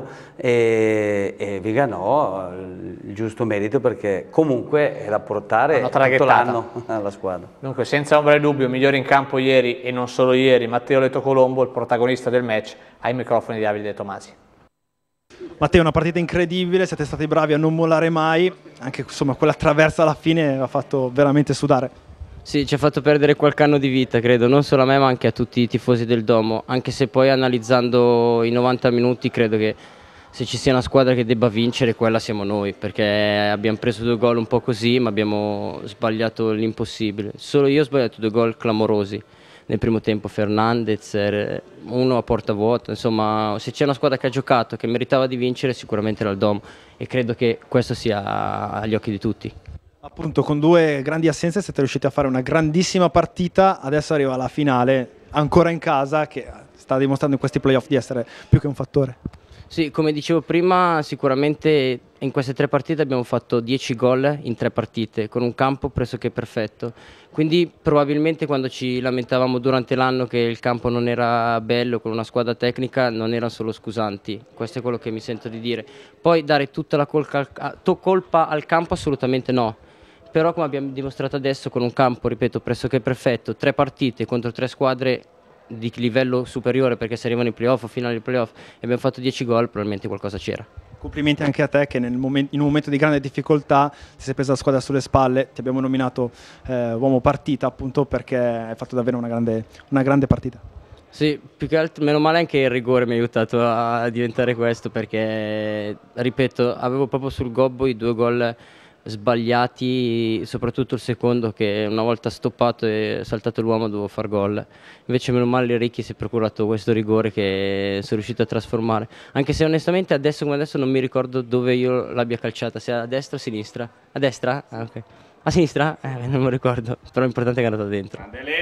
e, e Viganò il giusto merito, perché comunque è da portare tutto l'anno alla squadra. Dunque, senza ombra di dubbio, migliore in campo ieri e non solo ieri, Matteo Leto Colombo, il protagonista del match, ai microfoni di Davide Tomasi. Matteo, una partita incredibile, siete stati bravi a non mollare mai, anche insomma quella traversa alla fine ha fatto veramente sudare. Sì, ci ha fatto perdere qualche anno di vita, credo, non solo a me ma anche a tutti i tifosi del Domo, anche se poi analizzando i novanta minuti credo che se ci sia una squadra che debba vincere quella siamo noi, perché abbiamo preso due gol un po' così ma abbiamo sbagliato l'impossibile. Solo io ho sbagliato due gol clamorosi nel primo tempo, Fernandez, uno a porta vuota, insomma se c'è una squadra che ha giocato, che meritava di vincere sicuramente era il Domo e credo che questo sia agli occhi di tutti. Appunto, con due grandi assenze siete riusciti a fare una grandissima partita, adesso arriva la finale ancora in casa che sta dimostrando in questi playoff di essere più che un fattore. Sì, come dicevo prima, sicuramente in queste tre partite abbiamo fatto dieci gol in tre partite, con un campo pressoché perfetto. Quindi probabilmente quando ci lamentavamo durante l'anno che il campo non era bello, con una squadra tecnica, non erano solo scusanti. Questo è quello che mi sento di dire. Poi dare tutta la colpa al campo assolutamente no. Però come abbiamo dimostrato adesso, con un campo, ripeto, pressoché perfetto, tre partite contro tre squadre di livello superiore, perché se arrivano in playoff o finale di playoff e abbiamo fatto dieci gol, probabilmente qualcosa c'era. Complimenti anche a te che nel momento, in un momento di grande difficoltà ti sei presa la squadra sulle spalle, ti abbiamo nominato eh, uomo partita appunto perché hai fatto davvero una grande, una grande partita. Sì, più che altro, meno male anche il rigore mi ha aiutato a diventare questo, perché ripeto, avevo proprio sul gobbo i due gol sbagliati, soprattutto il secondo che una volta stoppato e saltato l'uomo dovevo far gol, invece meno male Ricchi si è procurato questo rigore che sono riuscito a trasformare, anche se onestamente adesso come adesso non mi ricordo dove io l'abbia calciata, se a destra o a sinistra? A destra? Ah, okay. A sinistra? Eh, non mi ricordo, però l'importante è che è andato dentro.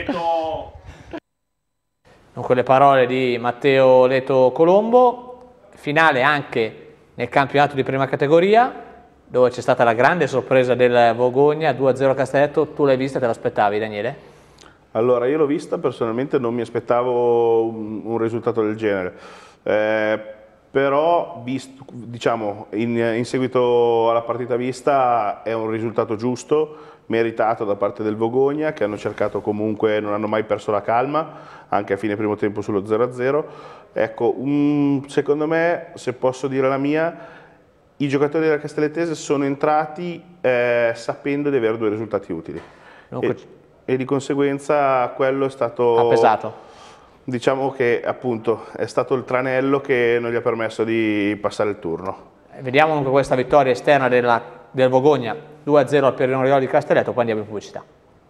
Dunque le parole di Matteo Leto Colombo, finale anche nel campionato di prima categoria, dove c'è stata la grande sorpresa del Vogogna, due a zero a Castelletto. Tu l'hai vista e te l'aspettavi, Daniele? Allora, io l'ho vista, personalmente non mi aspettavo un, un risultato del genere, eh, però visto, diciamo, in, in seguito alla partita vista è un risultato giusto, meritato da parte del Vogogna, che hanno cercato comunque, non hanno mai perso la calma, anche a fine primo tempo sullo zero a zero. Ecco, um, secondo me, se posso dire la mia, i giocatori della Castellettese sono entrati eh, sapendo di avere due risultati utili e, e di conseguenza quello è stato... Ha pesato. Diciamo che appunto è stato il tranello che non gli ha permesso di passare il turno. Vediamo dunque questa vittoria esterna della, del Vogogna, due a zero al Perino Rioli di Castelletto, poi andiamo in pubblicità.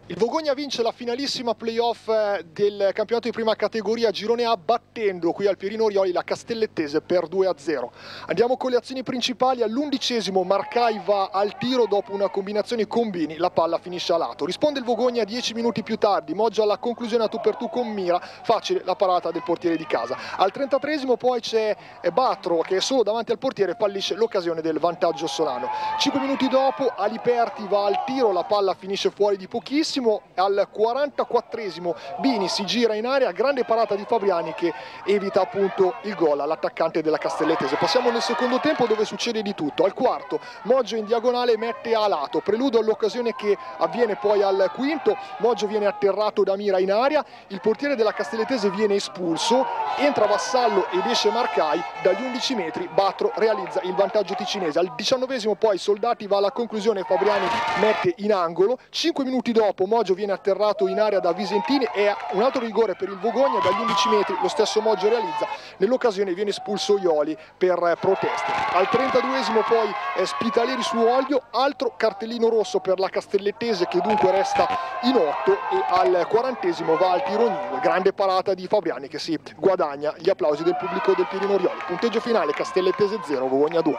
Il Vogogna vince la finalissima playoff del campionato di prima categoria girone A battendo qui al Pierino Orioli la Castellettese per due a zero. Andiamo con le azioni principali. All'undicesimo Marcai va al tiro dopo una combinazione con Bini, la palla finisce a lato. Risponde il Vogogna dieci minuti più tardi, Moggio alla conclusione a tu per tu con Mira, facile la parata del portiere di casa. Al trentatreesimo poi c'è Batro che è solo davanti al portiere, fallisce l'occasione del vantaggio solano. cinque minuti dopo Aliperti va al tiro, la palla finisce fuori di pochissimo. Al quarantaquattresimo Bini si gira in area, grande parata di Fabriani che evita appunto il gol all'attaccante della Castellettese. Passiamo nel secondo tempo dove succede di tutto. Al quarto Moggio in diagonale mette a lato, preludo all'occasione che avviene poi al quinto. Moggio viene atterrato da Mira in area, il portiere della Castellettese viene espulso, entra Vassallo ed esce Marcai, dagli undici metri Batro realizza il vantaggio ticinese. Al diciannovesimo poi Soldati va alla conclusione, Fabriani mette in angolo. cinque minuti dopo Moggio viene atterrato in area da Visentini e un altro rigore per il Vogogna dagli undici metri, lo stesso Moggio realizza, nell'occasione viene espulso Ioli per proteste. Al trentaduesimo poi eh, Spitaleri su Olio, altro cartellino rosso per la Castellettese che dunque resta in otto, e al quarantesimo va al tiro Nive, grande parata di Fabriani che si guadagna gli applausi del pubblico del Pierino Orioli. Punteggio finale Castellettese zero, Vogogna due.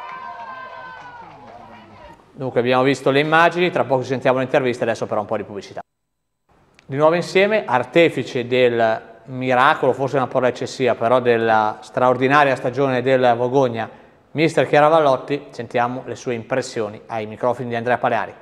Dunque abbiamo visto le immagini, tra poco ci sentiamo l'intervista, adesso però un po' di pubblicità. Di nuovo insieme, artefice del miracolo, forse una parola eccessiva, però della straordinaria stagione del Vogogna, mister Chiaravallotti, sentiamo le sue impressioni ai microfoni di Andrea Paleari.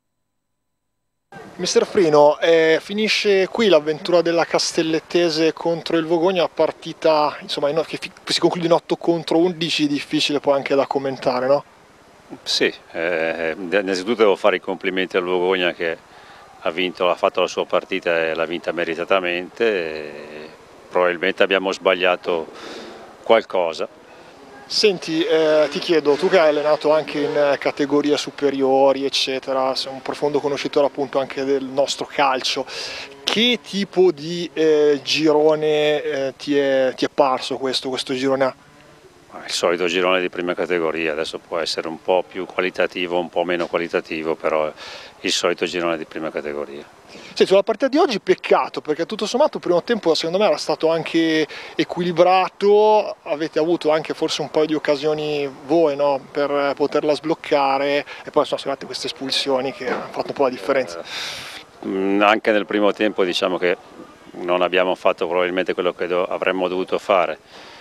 Mister Frino, eh, finisce qui l'avventura della Castellettese contro il Vogogna, partita insomma, che si conclude in otto contro undici, difficile poi anche da commentare, no? Sì, eh, innanzitutto devo fare i complimenti al Vogogna che ha vinto, ha fatto la sua partita e l'ha vinta meritatamente. E probabilmente abbiamo sbagliato qualcosa. Senti, eh, ti chiedo, tu che hai allenato anche in categorie superiori, eccetera, sei un profondo conoscitore appunto anche del nostro calcio, che tipo di eh, girone eh, ti, è, ti è parso questo, questo girone A? Il solito girone di prima categoria, adesso può essere un po' più qualitativo, un po' meno qualitativo, però il solito girone di prima categoria. Sì, sulla partita di oggi peccato, perché tutto sommato il primo tempo secondo me era stato anche equilibrato, avete avuto anche forse un paio di occasioni voi, no, per poterla sbloccare, e poi sono arrivate queste espulsioni che hanno fatto un po' la differenza. Eh, anche nel primo tempo diciamo che non abbiamo fatto probabilmente quello che do- avremmo dovuto fare.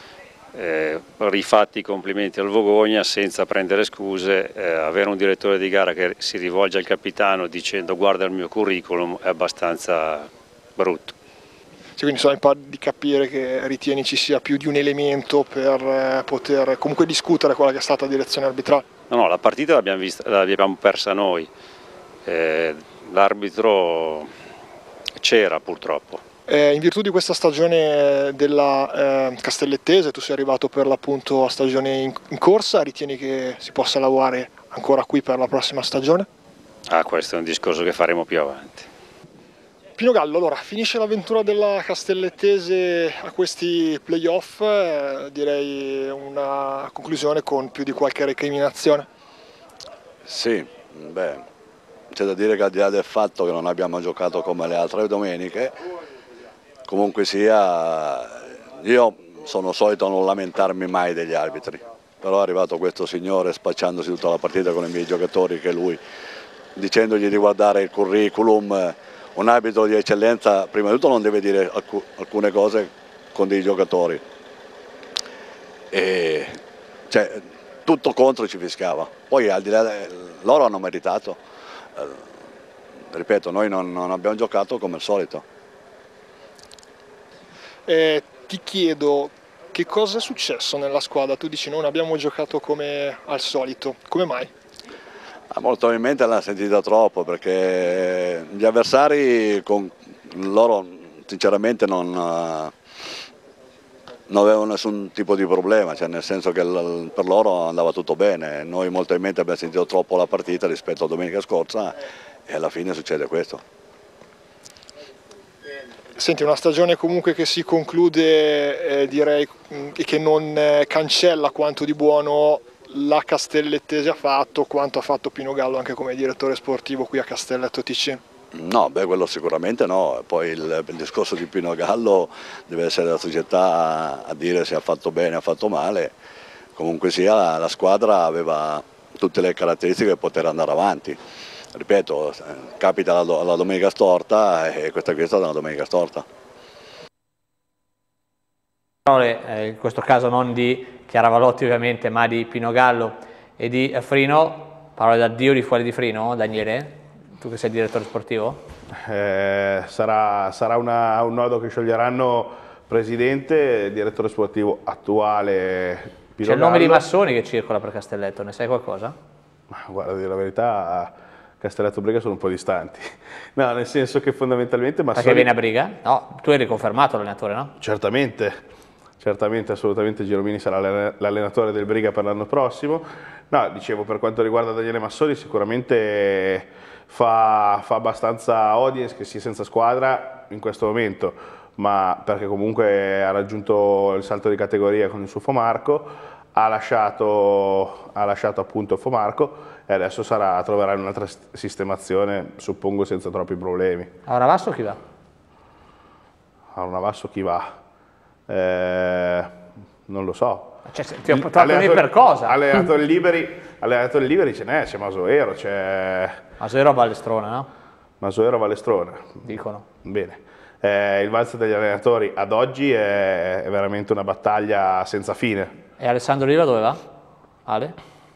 Eh, rifatti i complimenti al Vogogna senza prendere scuse, eh, avere un direttore di gara che si rivolge al capitano dicendo guarda il mio curriculum è abbastanza brutto. Sì, quindi so, mi pare di capire che ritieni ci sia più di un elemento per eh, poter comunque discutere quella che è stata la direzione arbitrale. No, no, la partita l'abbiamo, vista, l'abbiamo persa noi, eh, l'arbitro c'era purtroppo. Eh, in virtù di questa stagione della eh, Castellettese, tu sei arrivato per l'appunto a stagione in, in corsa, ritieni che si possa lavorare ancora qui per la prossima stagione? Ah, questo è un discorso che faremo più avanti. Pino Gallo, allora, finisce l'avventura della Castellettese a questi playoff, eh, direi una conclusione con più di qualche recriminazione. Sì, beh, c'è da dire che al di là del fatto che non abbiamo giocato come le altre domeniche, comunque sia, io sono solito non lamentarmi mai degli arbitri, però è arrivato questo signore spacciandosi tutta la partita con i miei giocatori, che lui, dicendogli di guardare il curriculum, un arbitro di eccellenza prima di tutto non deve dire alc- alcune cose con dei giocatori, e cioè, tutto contro ci fischiava, poi al di là, loro hanno meritato, eh, ripeto, noi non, non abbiamo giocato come al solito. Eh, ti chiedo che cosa è successo nella squadra, tu dici non abbiamo giocato come al solito, come mai? Ah, molto probabilmente l'hanno sentita troppo, perché gli avversari con loro sinceramente non, non avevano nessun tipo di problema, cioè nel senso che per loro andava tutto bene, noi molto probabilmente abbiamo sentito troppo la partita rispetto a domenica scorsa e alla fine succede questo. Senti, una stagione comunque che si conclude, eh, direi, e che non eh, cancella quanto di buono la Castellettese ha fatto, quanto ha fatto Pino Gallo anche come direttore sportivo qui a Castelletto Ticino. No, beh, quello sicuramente no, poi il, il discorso di Pino Gallo deve essere la società a, a dire se ha fatto bene o ha fatto male, comunque sia la, la squadra aveva tutte le caratteristiche per poter andare avanti, ripeto, capita la, la domenica storta e questa qui è stata una domenica storta. Parole, in questo caso non di Chiaravallotti ovviamente, ma di Pino Gallo e di Frino, parole d'addio di fuori di Frino, Daniele? Tu che sei direttore sportivo? Eh, sarà sarà una, un nodo che scioglieranno presidente, direttore sportivo attuale Pino C'è il nome Gallo. di Massoni che circola per Castelletto, ne sai qualcosa? Ma guarda, a dire la verità, Castelletto e Briga sono un po' distanti. No, nel senso che fondamentalmente Massoni... Perché viene a Briga? No, tu eri confermato allenatore, no? Certamente, certamente, assolutamente Giromini sarà l'allenatore del Briga per l'anno prossimo. No, dicevo, per quanto riguarda Daniele Massoni, sicuramente fa, fa abbastanza audience che sia senza squadra in questo momento, ma perché comunque ha raggiunto il salto di categoria con il suo Fomarco, ha lasciato, ha lasciato appunto Fomarco e adesso sarà, troverà un'altra sistemazione, suppongo senza troppi problemi. A Navasso chi va? A Navasso chi va? Eh, non lo so. Cioè, ti ho portato lì per cosa? Allenatori liberi, allenatori liberi ce n'è, c'è Masoero, c'è... Masoero a Ballestrona, no? Masoero a Ballestrona. Dicono. Bene. Eh, il valzer degli allenatori ad oggi è, è veramente una battaglia senza fine. E Alessandro Riva dove va? Ale?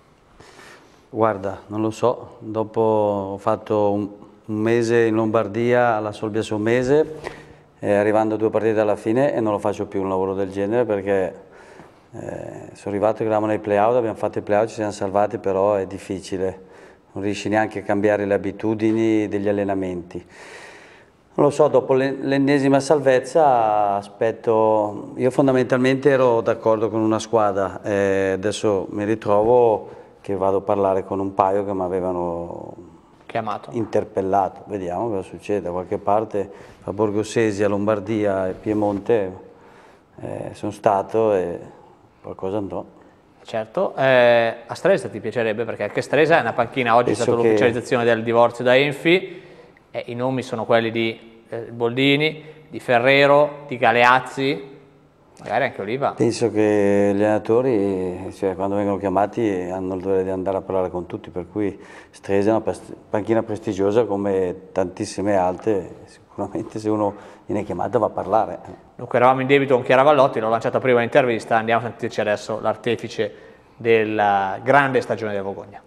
Guarda, non lo so, dopo ho fatto un, un mese in Lombardia alla Solbia Sommese, eh, arrivando a due partite alla fine e non lo faccio più un lavoro del genere perché eh, sono arrivato che eravamo nei play-out, abbiamo fatto i play-out, ci siamo salvati, però è difficile, non riesci neanche a cambiare le abitudini degli allenamenti. Non lo so, dopo l'ennesima salvezza aspetto, io fondamentalmente ero d'accordo con una squadra, e adesso mi ritrovo che vado a parlare con un paio che mi avevano chiamato, interpellato, vediamo cosa succede, da qualche parte a Borgosesia, Lombardia e Piemonte eh, sono stato e qualcosa andrò. Certo, eh, a Stresa ti piacerebbe perché anche Stresa è una panchina, oggi Penso è stata che... l'ufficializzazione del divorzio da Enfi, e i nomi sono quelli di eh, Boldini, di Ferrero, di Galeazzi, magari anche Oliva. Penso che gli allenatori, cioè, quando vengono chiamati, hanno il dovere di andare a parlare con tutti, per cui Stresa è una panchina prestigiosa come tantissime altre, sicuramente se uno viene chiamato va a parlare. Dunque eravamo in debito con Chiaravallotti, l'ho lanciata prima l'intervista, andiamo a sentirci adesso l'artefice della grande stagione del Vogogna.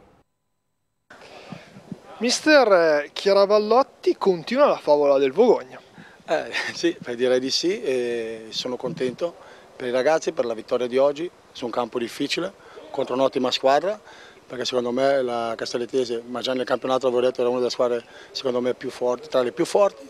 Mister Chiaravallotti, continua la favola del Vogogna. Eh, sì, direi di sì, e sono contento per i ragazzi, per la vittoria di oggi su un campo difficile, contro un'ottima squadra, perché secondo me la Castellettese, ma già nel campionato avevo detto, era una delle squadre secondo me più forti, tra le più forti.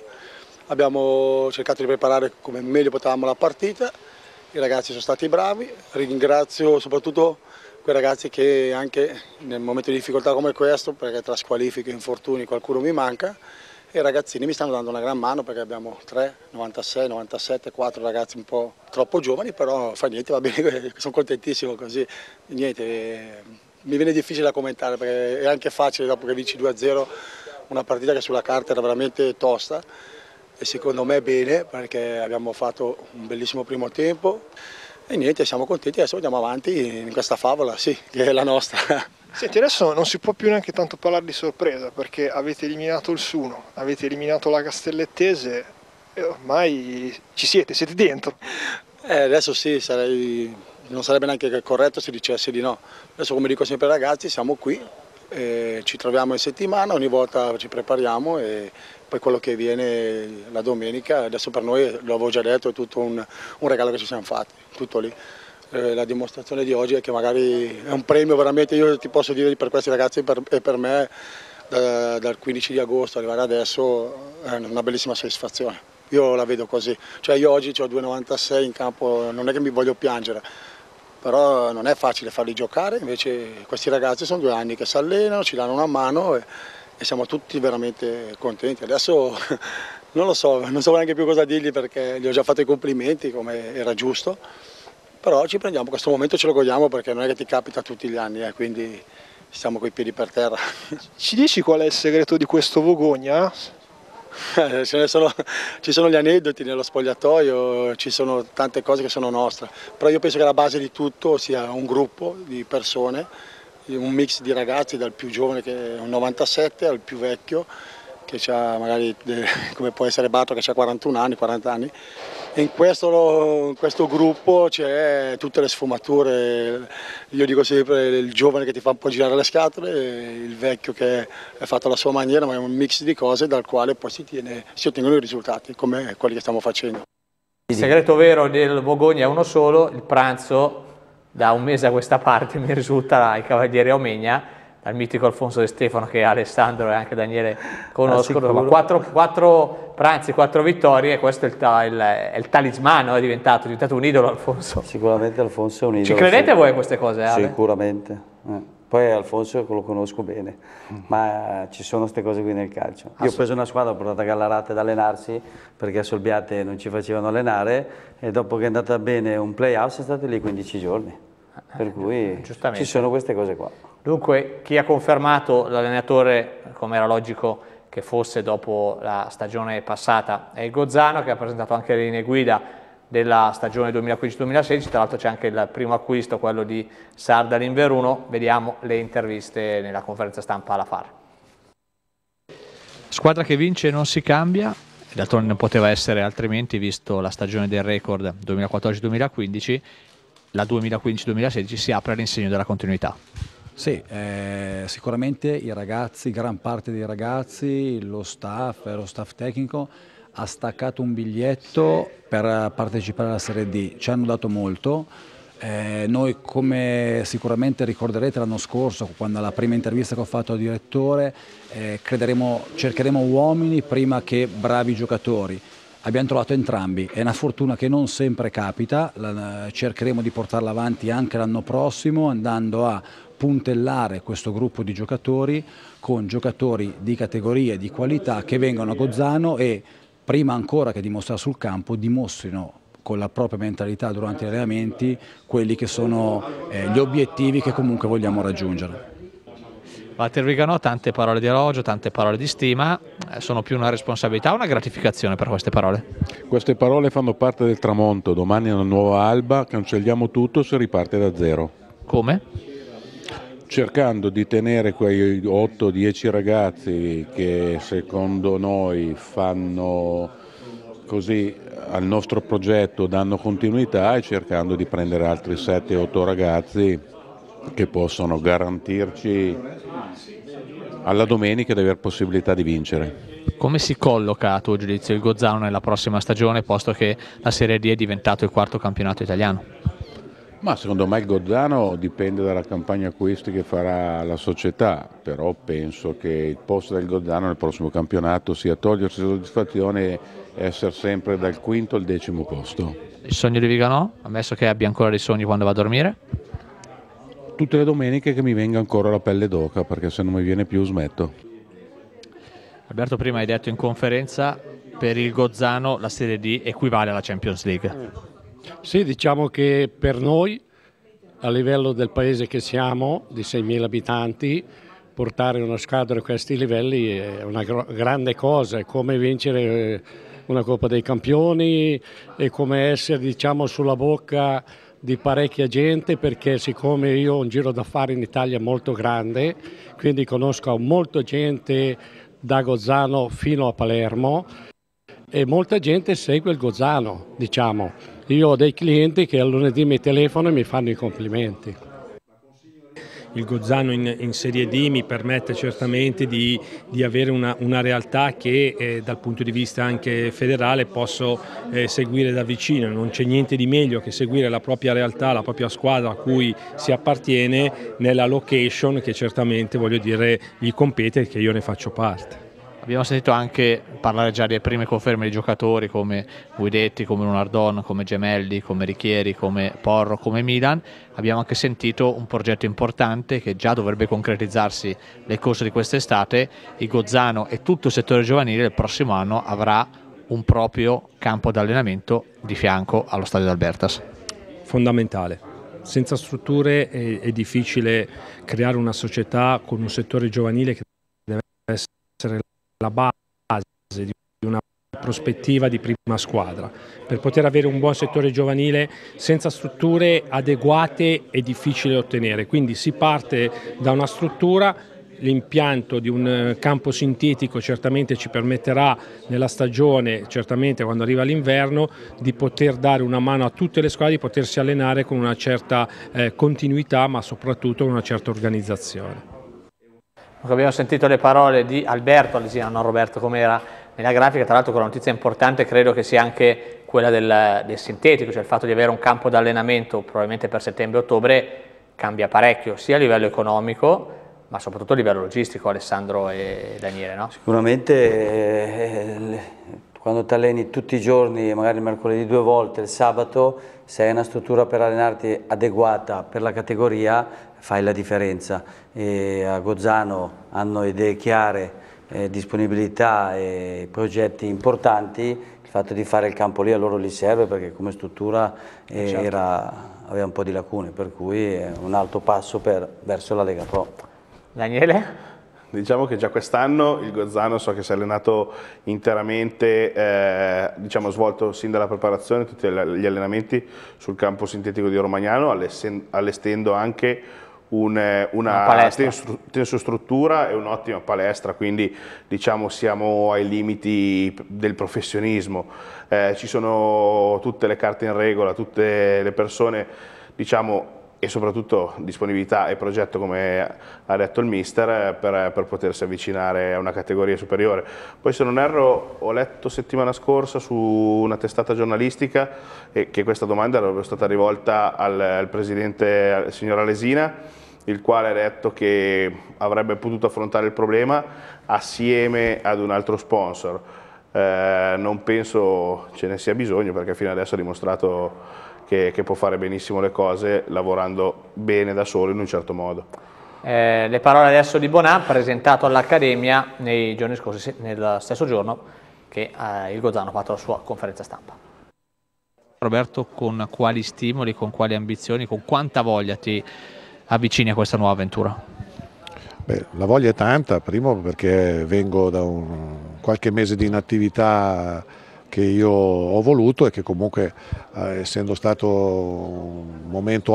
Abbiamo cercato di preparare come meglio potevamo la partita, i ragazzi sono stati bravi, ringrazio soprattutto quei ragazzi che anche nel momento di difficoltà come questo, perché tra squalifiche e infortuni qualcuno mi manca, e i ragazzini mi stanno dando una gran mano perché abbiamo tre, novantasei, novantasette, quattro ragazzi un po' troppo giovani, però fa niente, va bene, sono contentissimo così, niente, mi viene difficile da commentare perché è anche facile dopo che vinci due a zero una partita che sulla carta era veramente tosta e secondo me bene perché abbiamo fatto un bellissimo primo tempo e niente, siamo contenti, adesso andiamo avanti in questa favola, sì, che è la nostra. Senti, adesso non si può più neanche tanto parlare di sorpresa perché avete eliminato il Suno, avete eliminato la Castellettese e ormai ci siete, siete dentro. Eh, adesso sì, sarei, non sarebbe neanche corretto se dicessi di no. Adesso come dico sempre ai ragazzi, siamo qui, eh, ci troviamo in settimana, ogni volta ci prepariamo e poi quello che viene la domenica, adesso per noi, l'avevo già detto, è tutto un, un regalo che ci siamo fatti, tutto lì. La dimostrazione di oggi è che magari è un premio veramente, io ti posso dire per questi ragazzi e per, per me da, dal quindici di agosto arrivare adesso è una bellissima soddisfazione, io la vedo così, cioè io oggi ho due virgola novantasei in campo, non è che mi voglio piangere, però non è facile farli giocare, invece questi ragazzi sono due anni che si allenano, ci danno una mano e, e siamo tutti veramente contenti, adesso non lo so, non so neanche più cosa dirgli perché gli ho già fatto i complimenti come era giusto. Però ci prendiamo questo momento, ce lo godiamo perché non è che ti capita tutti gli anni, eh, quindi stiamo coi piedi per terra. Ci dici qual è il segreto di questo Vogogna? Eh, ce ne sono, ci sono gli aneddoti nello spogliatoio, ci sono tante cose che sono nostre, però io penso che la base di tutto sia un gruppo di persone, un mix di ragazzi dal più giovane che è un novantasette al più vecchio che ha magari, come può essere Bato, che ha quarantuno anni, quaranta anni, e in questo, in questo gruppo c'è tutte le sfumature. Io dico sempre il giovane che ti fa un po' girare le scatole, il vecchio che è fatto alla sua maniera, ma è un mix di cose dal quale poi si, tiene, si ottengono i risultati come quelli che stiamo facendo. Il segreto vero del Vogogna è uno solo: il pranzo da un mese a questa parte mi risulta ai Cavalieri Aumegna, dal mitico Alfonso De Stefano che Alessandro e anche Daniele conoscono. Quattro, quattro pranzi, quattro vittorie, questo è il, il, è il talismano, è diventato, è diventato un idolo Alfonso. Sicuramente Alfonso è un idolo. Ci credete sì. voi a queste cose? Ale? Sicuramente. Eh. Poi Alfonso lo conosco bene, ma ci sono queste cose qui nel calcio. Io ho preso una squadra, ho portato a Gallarate ad allenarsi perché a Solbiate non ci facevano allenare, e dopo che è andata bene un play-out siamo stati lì quindici giorni. Per cui ci sono queste cose qua. Dunque, chi ha confermato l'allenatore, come era logico che fosse dopo la stagione passata, è il Gozzano, che ha presentato anche le linee guida della stagione duemilaquindici duemilasedici. Tra l'altro c'è anche il primo acquisto, quello di Sardal in Veruno. Vediamo le interviste nella conferenza stampa alla F A R. Squadra che vince e non si cambia, d'altronde non poteva essere altrimenti visto la stagione del record duemilaquattordici duemilaquindici. La duemilaquindici duemilasedici si apre all'insegno della continuità. Sì, eh, sicuramente i ragazzi, gran parte dei ragazzi, lo staff, lo staff tecnico ha staccato un biglietto per partecipare alla Serie D, ci hanno dato molto. Eh, noi, come sicuramente ricorderete l'anno scorso, quando alla prima intervista che ho fatto al direttore, eh, crederemo, cercheremo uomini prima che bravi giocatori. Abbiamo trovato entrambi, è una fortuna che non sempre capita, la, cercheremo di portarla avanti anche l'anno prossimo andando a puntellare questo gruppo di giocatori con giocatori di categoria e di qualità che vengono a Gozzano e prima ancora che dimostrare sul campo dimostrino con la propria mentalità durante gli allenamenti quelli che sono eh, gli obiettivi che comunque vogliamo raggiungere. Walter Viganò, tante parole di elogio, tante parole di stima, sono più una responsabilità o una gratificazione per queste parole? Queste parole fanno parte del tramonto, domani è una nuova alba, cancelliamo tutto, si riparte da zero. Come? Cercando di tenere quei otto dieci ragazzi che secondo noi fanno così al nostro progetto, danno continuità, e cercando di prendere altri sette otto ragazzi che possono garantirci alla domenica di aver possibilità di vincere. Come si colloca a tuo giudizio il Gozzano nella prossima stagione, posto che la Serie D è diventato il quarto campionato italiano? Ma secondo me il Gozzano dipende dalla campagna acquisti che farà la società, però penso che il posto del Gozzano nel prossimo campionato sia togliersi soddisfazione e essere sempre dal quinto al decimo posto. Il sogno di Viganò, ammesso che abbia ancora dei sogni quando va a dormire? Tutte le domeniche che mi venga ancora la pelle d'oca, perché se non mi viene più smetto. Alberto, prima hai detto in conferenza per il Gozzano la Serie D equivale alla Champions League. Sì, diciamo che per noi, a livello del paese che siamo, di seimila abitanti, portare una squadra a questi livelli è una grande cosa, è come vincere una Coppa dei Campioni, è come essere, diciamo, sulla bocca di parecchia gente, perché siccome io ho un giro d'affari in Italia molto grande, quindi conosco molta gente da Gozzano fino a Palermo e molta gente segue il Gozzano, diciamo. Io ho dei clienti che al lunedì mi telefonano e mi fanno i complimenti. Il Gozzano in, in Serie D mi permette certamente di, di avere una, una realtà che eh, dal punto di vista anche federale posso eh, seguire da vicino. Non c'è niente di meglio che seguire la propria realtà, la propria squadra a cui si appartiene nella location che certamente, voglio dire, gli compete e che io ne faccio parte. Abbiamo sentito anche parlare già delle prime conferme di giocatori come Guidetti, come Lunardon, come Gemelli, come Richieri, come Porro, come Milan. Abbiamo anche sentito un progetto importante che già dovrebbe concretizzarsi nel corso di quest'estate. Il Gozzano e tutto il settore giovanile il prossimo anno avrà un proprio campo d'allenamento di fianco allo stadio d'Albertas. Fondamentale. Senza strutture è, è difficile creare una società con un settore giovanile che deve essere la base di una prospettiva di prima squadra. Per poter avere un buon settore giovanile senza strutture adeguate è difficile ottenere, quindi si parte da una struttura. L'impianto di un campo sintetico certamente ci permetterà nella stagione, certamente quando arriva l'inverno, di poter dare una mano a tutte le squadre, di potersi allenare con una certa eh, continuità, ma soprattutto con una certa organizzazione. Abbiamo sentito le parole di Alberto Alesina, non Roberto come era nella grafica, tra l'altro con una notizia importante credo che sia anche quella del, del sintetico, cioè il fatto di avere un campo d'allenamento probabilmente per settembre-ottobre cambia parecchio, sia a livello economico ma soprattutto a livello logistico, Alessandro e Daniele, no? Sicuramente eh, quando ti alleni tutti i giorni, magari il mercoledì due volte, il sabato, se hai una struttura per allenarti adeguata per la categoria, fai la differenza. E a Gozzano hanno idee chiare, eh, disponibilità e progetti importanti, il fatto di fare il campo lì a loro li serve perché come struttura eh, certo. era, aveva un po' di lacune, per cui è un alto passo per, verso la Lega Pro. Daniele? Diciamo che già quest'anno il Gozzano so che si è allenato interamente, eh, diciamo svolto sin dalla preparazione tutti gli allenamenti sul campo sintetico di Romagnano, allestendo anche un, una, una tensostruttura e un'ottima palestra, quindi diciamo siamo ai limiti del professionismo, eh, ci sono tutte le carte in regola, tutte le persone diciamo e soprattutto disponibilità e progetto, come ha detto il mister, per, per potersi avvicinare a una categoria superiore. Poi se non erro ho letto settimana scorsa su una testata giornalistica eh, che questa domanda era stata rivolta al, al presidente, al signor Alesina, il quale ha detto che avrebbe potuto affrontare il problema assieme ad un altro sponsor. Eh, non penso ce ne sia bisogno perché fino adesso ha dimostrato Che, che può fare benissimo le cose lavorando bene da solo in un certo modo. Eh, le parole adesso di Bonà, presentato all'Accademia nei giorni scorsi, nel stesso giorno che eh, il Gozzano ha fatto la sua conferenza stampa. Roberto, con quali stimoli, con quali ambizioni, con quanta voglia ti avvicini a questa nuova avventura? Beh, la voglia è tanta, primo perché vengo da un, qualche mese di inattività che io ho voluto e che comunque eh, essendo stato un momento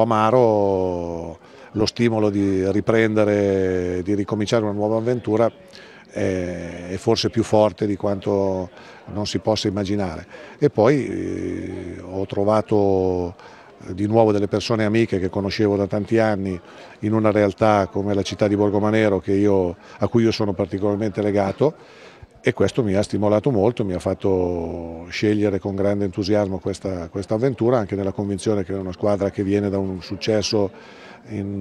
amaro lo stimolo di riprendere, di ricominciare una nuova avventura è, è forse più forte di quanto non si possa immaginare. E poi eh, ho trovato di nuovo delle persone amiche che conoscevo da tanti anni in una realtà come la città di Borgomanero che io, a cui io sono particolarmente legato. E questo mi ha stimolato molto, mi ha fatto scegliere con grande entusiasmo questa, questa avventura, anche nella convinzione che è una squadra che viene da un successo in,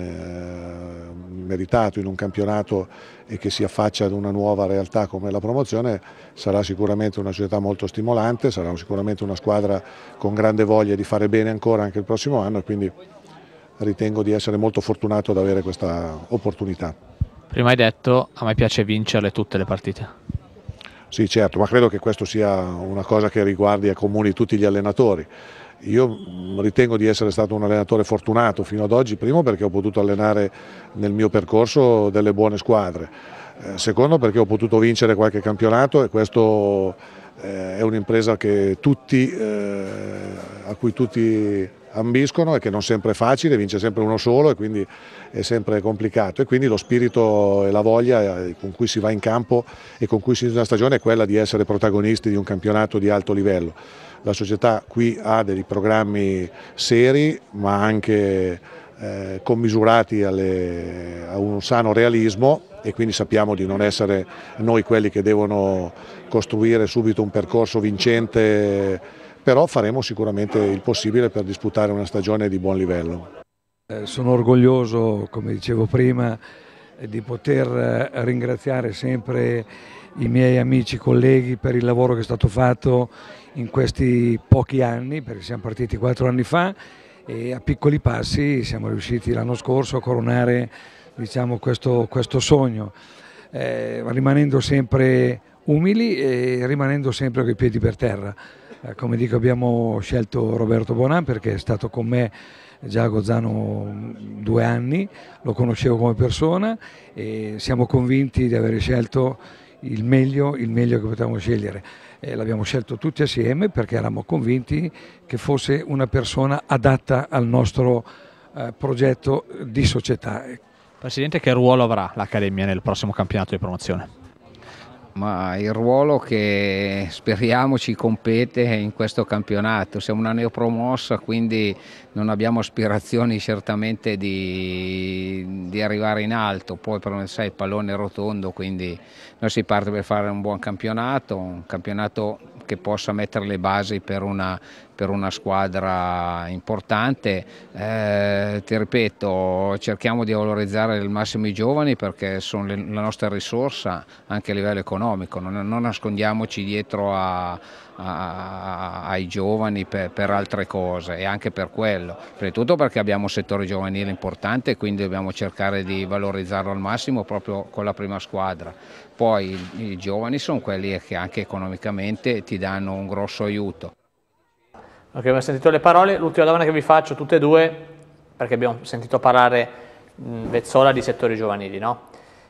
eh, meritato in un campionato e che si affaccia ad una nuova realtà come la promozione, sarà sicuramente una società molto stimolante, sarà sicuramente una squadra con grande voglia di fare bene ancora anche il prossimo anno e quindi ritengo di essere molto fortunato ad avere questa opportunità. Prima hai detto, a me piace vincerle tutte le partite. Sì, certo, ma credo che questo sia una cosa che riguardi e accomuni tutti gli allenatori. Io ritengo di essere stato un allenatore fortunato fino ad oggi, primo perché ho potuto allenare nel mio percorso delle buone squadre, eh, secondo perché ho potuto vincere qualche campionato e questo eh, è un'impresa che tutti, eh, a cui tutti ambiscono e che non sempre è facile, vince sempre uno solo e quindi è sempre complicato e quindi lo spirito e la voglia con cui si va in campo e con cui si inizia una stagione è quella di essere protagonisti di un campionato di alto livello. La società qui ha dei programmi seri ma anche eh, commisurati alle, a un sano realismo e quindi sappiamo di non essere noi quelli che devono costruire subito un percorso vincente, però faremo sicuramente il possibile per disputare una stagione di buon livello. Eh, sono orgoglioso, come dicevo prima, eh, di poter eh, ringraziare sempre i miei amici, colleghi per il lavoro che è stato fatto in questi pochi anni, perché siamo partiti quattro anni fa e a piccoli passi siamo riusciti l'anno scorso a coronare diciamo, questo, questo sogno, eh, rimanendo sempre umili e rimanendo sempre con i piedi per terra. Come dico abbiamo scelto Roberto Bonà perché è stato con me già a Gozzano due anni, lo conoscevo come persona e siamo convinti di aver scelto il meglio, il meglio che potevamo scegliere. Eh, l'abbiamo scelto tutti assieme perché eravamo convinti che fosse una persona adatta al nostro eh, progetto di società. Presidente, che ruolo avrà l'Accademia nel prossimo campionato di promozione? Ma il ruolo che speriamo ci compete in questo campionato. Siamo una neopromossa, quindi non abbiamo aspirazioni certamente di, di arrivare in alto. Poi però sai, il pallone è rotondo, quindi noi si parte per fare un buon campionato, un campionato che possa mettere le basi per una, per una squadra importante. Eh, ti ripeto, cerchiamo di valorizzare al massimo i giovani perché sono le, la nostra risorsa anche a livello economico, non, non nascondiamoci dietro a, a, ai giovani per, per altre cose e anche per quello, prima di tutto perché abbiamo un settore giovanile importante e quindi dobbiamo cercare di valorizzarlo al massimo proprio con la prima squadra. Poi i, i giovani sono quelli che anche economicamente ti danno un grosso aiuto. Ok, abbiamo sentito le parole, l'ultima domanda che vi faccio tutte e due, perché abbiamo sentito parlare mh, Vezzola di settori giovanili, no?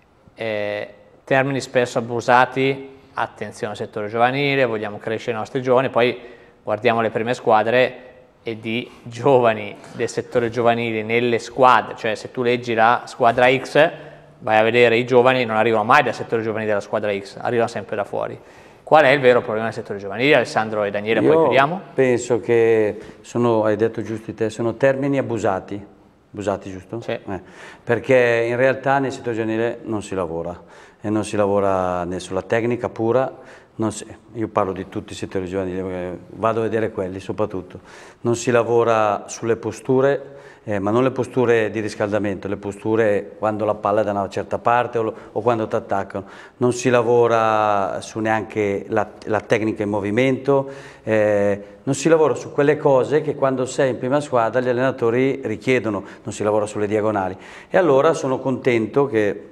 Eh, termini spesso abusati, attenzione al settore giovanile, vogliamo crescere i nostri giovani, poi guardiamo le prime squadre e di giovani del settore giovanile nelle squadre, cioè se tu leggi la squadra X, vai a vedere i giovani, non arrivano mai dal settore giovanile della squadra X, arrivano sempre da fuori. Qual è il vero problema del settore giovanile? Alessandro e Daniele, Io poi chiudiamo. Penso che sono, hai detto giusto te, sono termini abusati, abusati giusto? Sì. Eh, perché in realtà nel settore giovanile non si lavora, e non si lavora né sulla tecnica pura, non si, io parlo di tutti i settori giovanili, perché vado a vedere quelli soprattutto, non si lavora sulle posture, Eh, ma non le posture di riscaldamento, le posture quando la palla è da una certa parte o, lo, o quando ti attaccano. Non si lavora su neanche la, la tecnica in movimento, eh, non si lavora su quelle cose che quando sei in prima squadra gli allenatori richiedono, non si lavora sulle diagonali. E allora sono contento che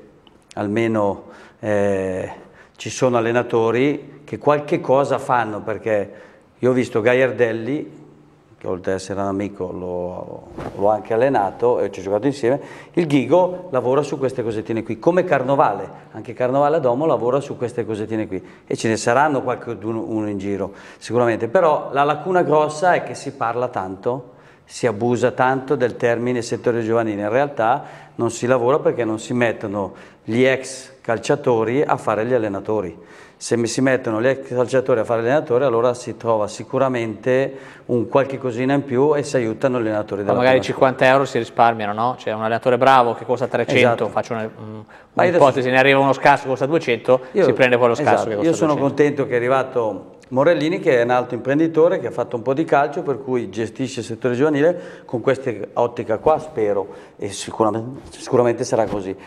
almeno eh, ci sono allenatori che qualche cosa fanno, perché io ho visto Gaiardelli, che oltre ad essere un amico l'ho anche allenato e ci ho giocato insieme, il Ghigo lavora su queste cosettine qui, come Carnovale, anche Carnovale Domo lavora su queste cosettine qui e ce ne saranno qualcuno in giro sicuramente, però la lacuna grossa è che si parla tanto, si abusa tanto del termine settore giovanile, in realtà non si lavora perché non si mettono gli ex calciatori a fare gli allenatori. Se mi si mettono gli ex calciatori a fare allenatori, allora si trova sicuramente un qualche cosina in più e si aiutano gli allenatori della Ma magari cinquanta euro si risparmiano, no? C'è un allenatore bravo che costa trecento, Esatto. faccio un'ipotesi, ne arriva uno scarso che costa duecento, io, si prende quello scarso esatto, che costa io sono duecento. contento che è arrivato Morellini, che è un alto imprenditore, che ha fatto un po' di calcio, per cui gestisce il settore giovanile con questa ottica qua, spero, e sicuramente, sicuramente sarà così.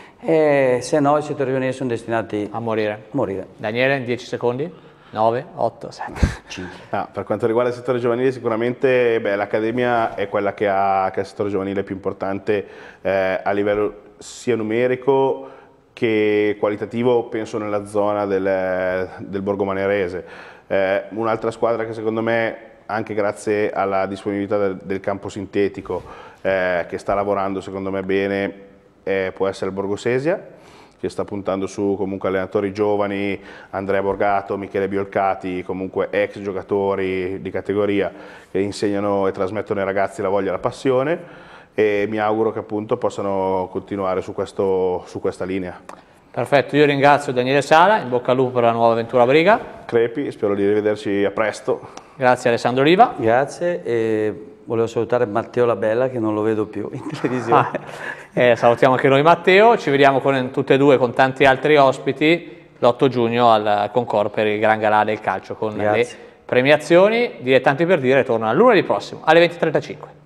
E se no i settori giovanili sono destinati a morire. morire. Daniele, in dieci secondi? nove, otto, sette, cinque. Ah, per quanto riguarda il settore giovanile, sicuramente l'Accademia è quella che ha, che ha il settore giovanile più importante eh, a livello sia numerico che qualitativo, penso nella zona del, del Borgo Manerese. Eh, un'altra squadra che secondo me, anche grazie alla disponibilità del, del campo sintetico, eh, che sta lavorando secondo me bene, eh, può essere il Borgo Sesia, che sta puntando su comunque allenatori giovani, Andrea Borgato, Michele Biolcati, comunque ex giocatori di categoria che insegnano e trasmettono ai ragazzi la voglia e la passione, e mi auguro che appunto possano continuare su, questo, su questa linea. Perfetto, io ringrazio Daniele Sala, in bocca al lupo per la nuova avventura Briga. Crepi, spero di rivederci a presto. Grazie Alessandro Riva. Grazie, e volevo salutare Matteo Labella che non lo vedo più in televisione. Ah, eh, salutiamo anche noi Matteo, ci vediamo con tutte e due con tanti altri ospiti l'otto giugno al Concord per il Gran Galà del calcio con Grazie. le premiazioni. Dilettanti per dire torna lunedì prossimo alle venti e trentacinque.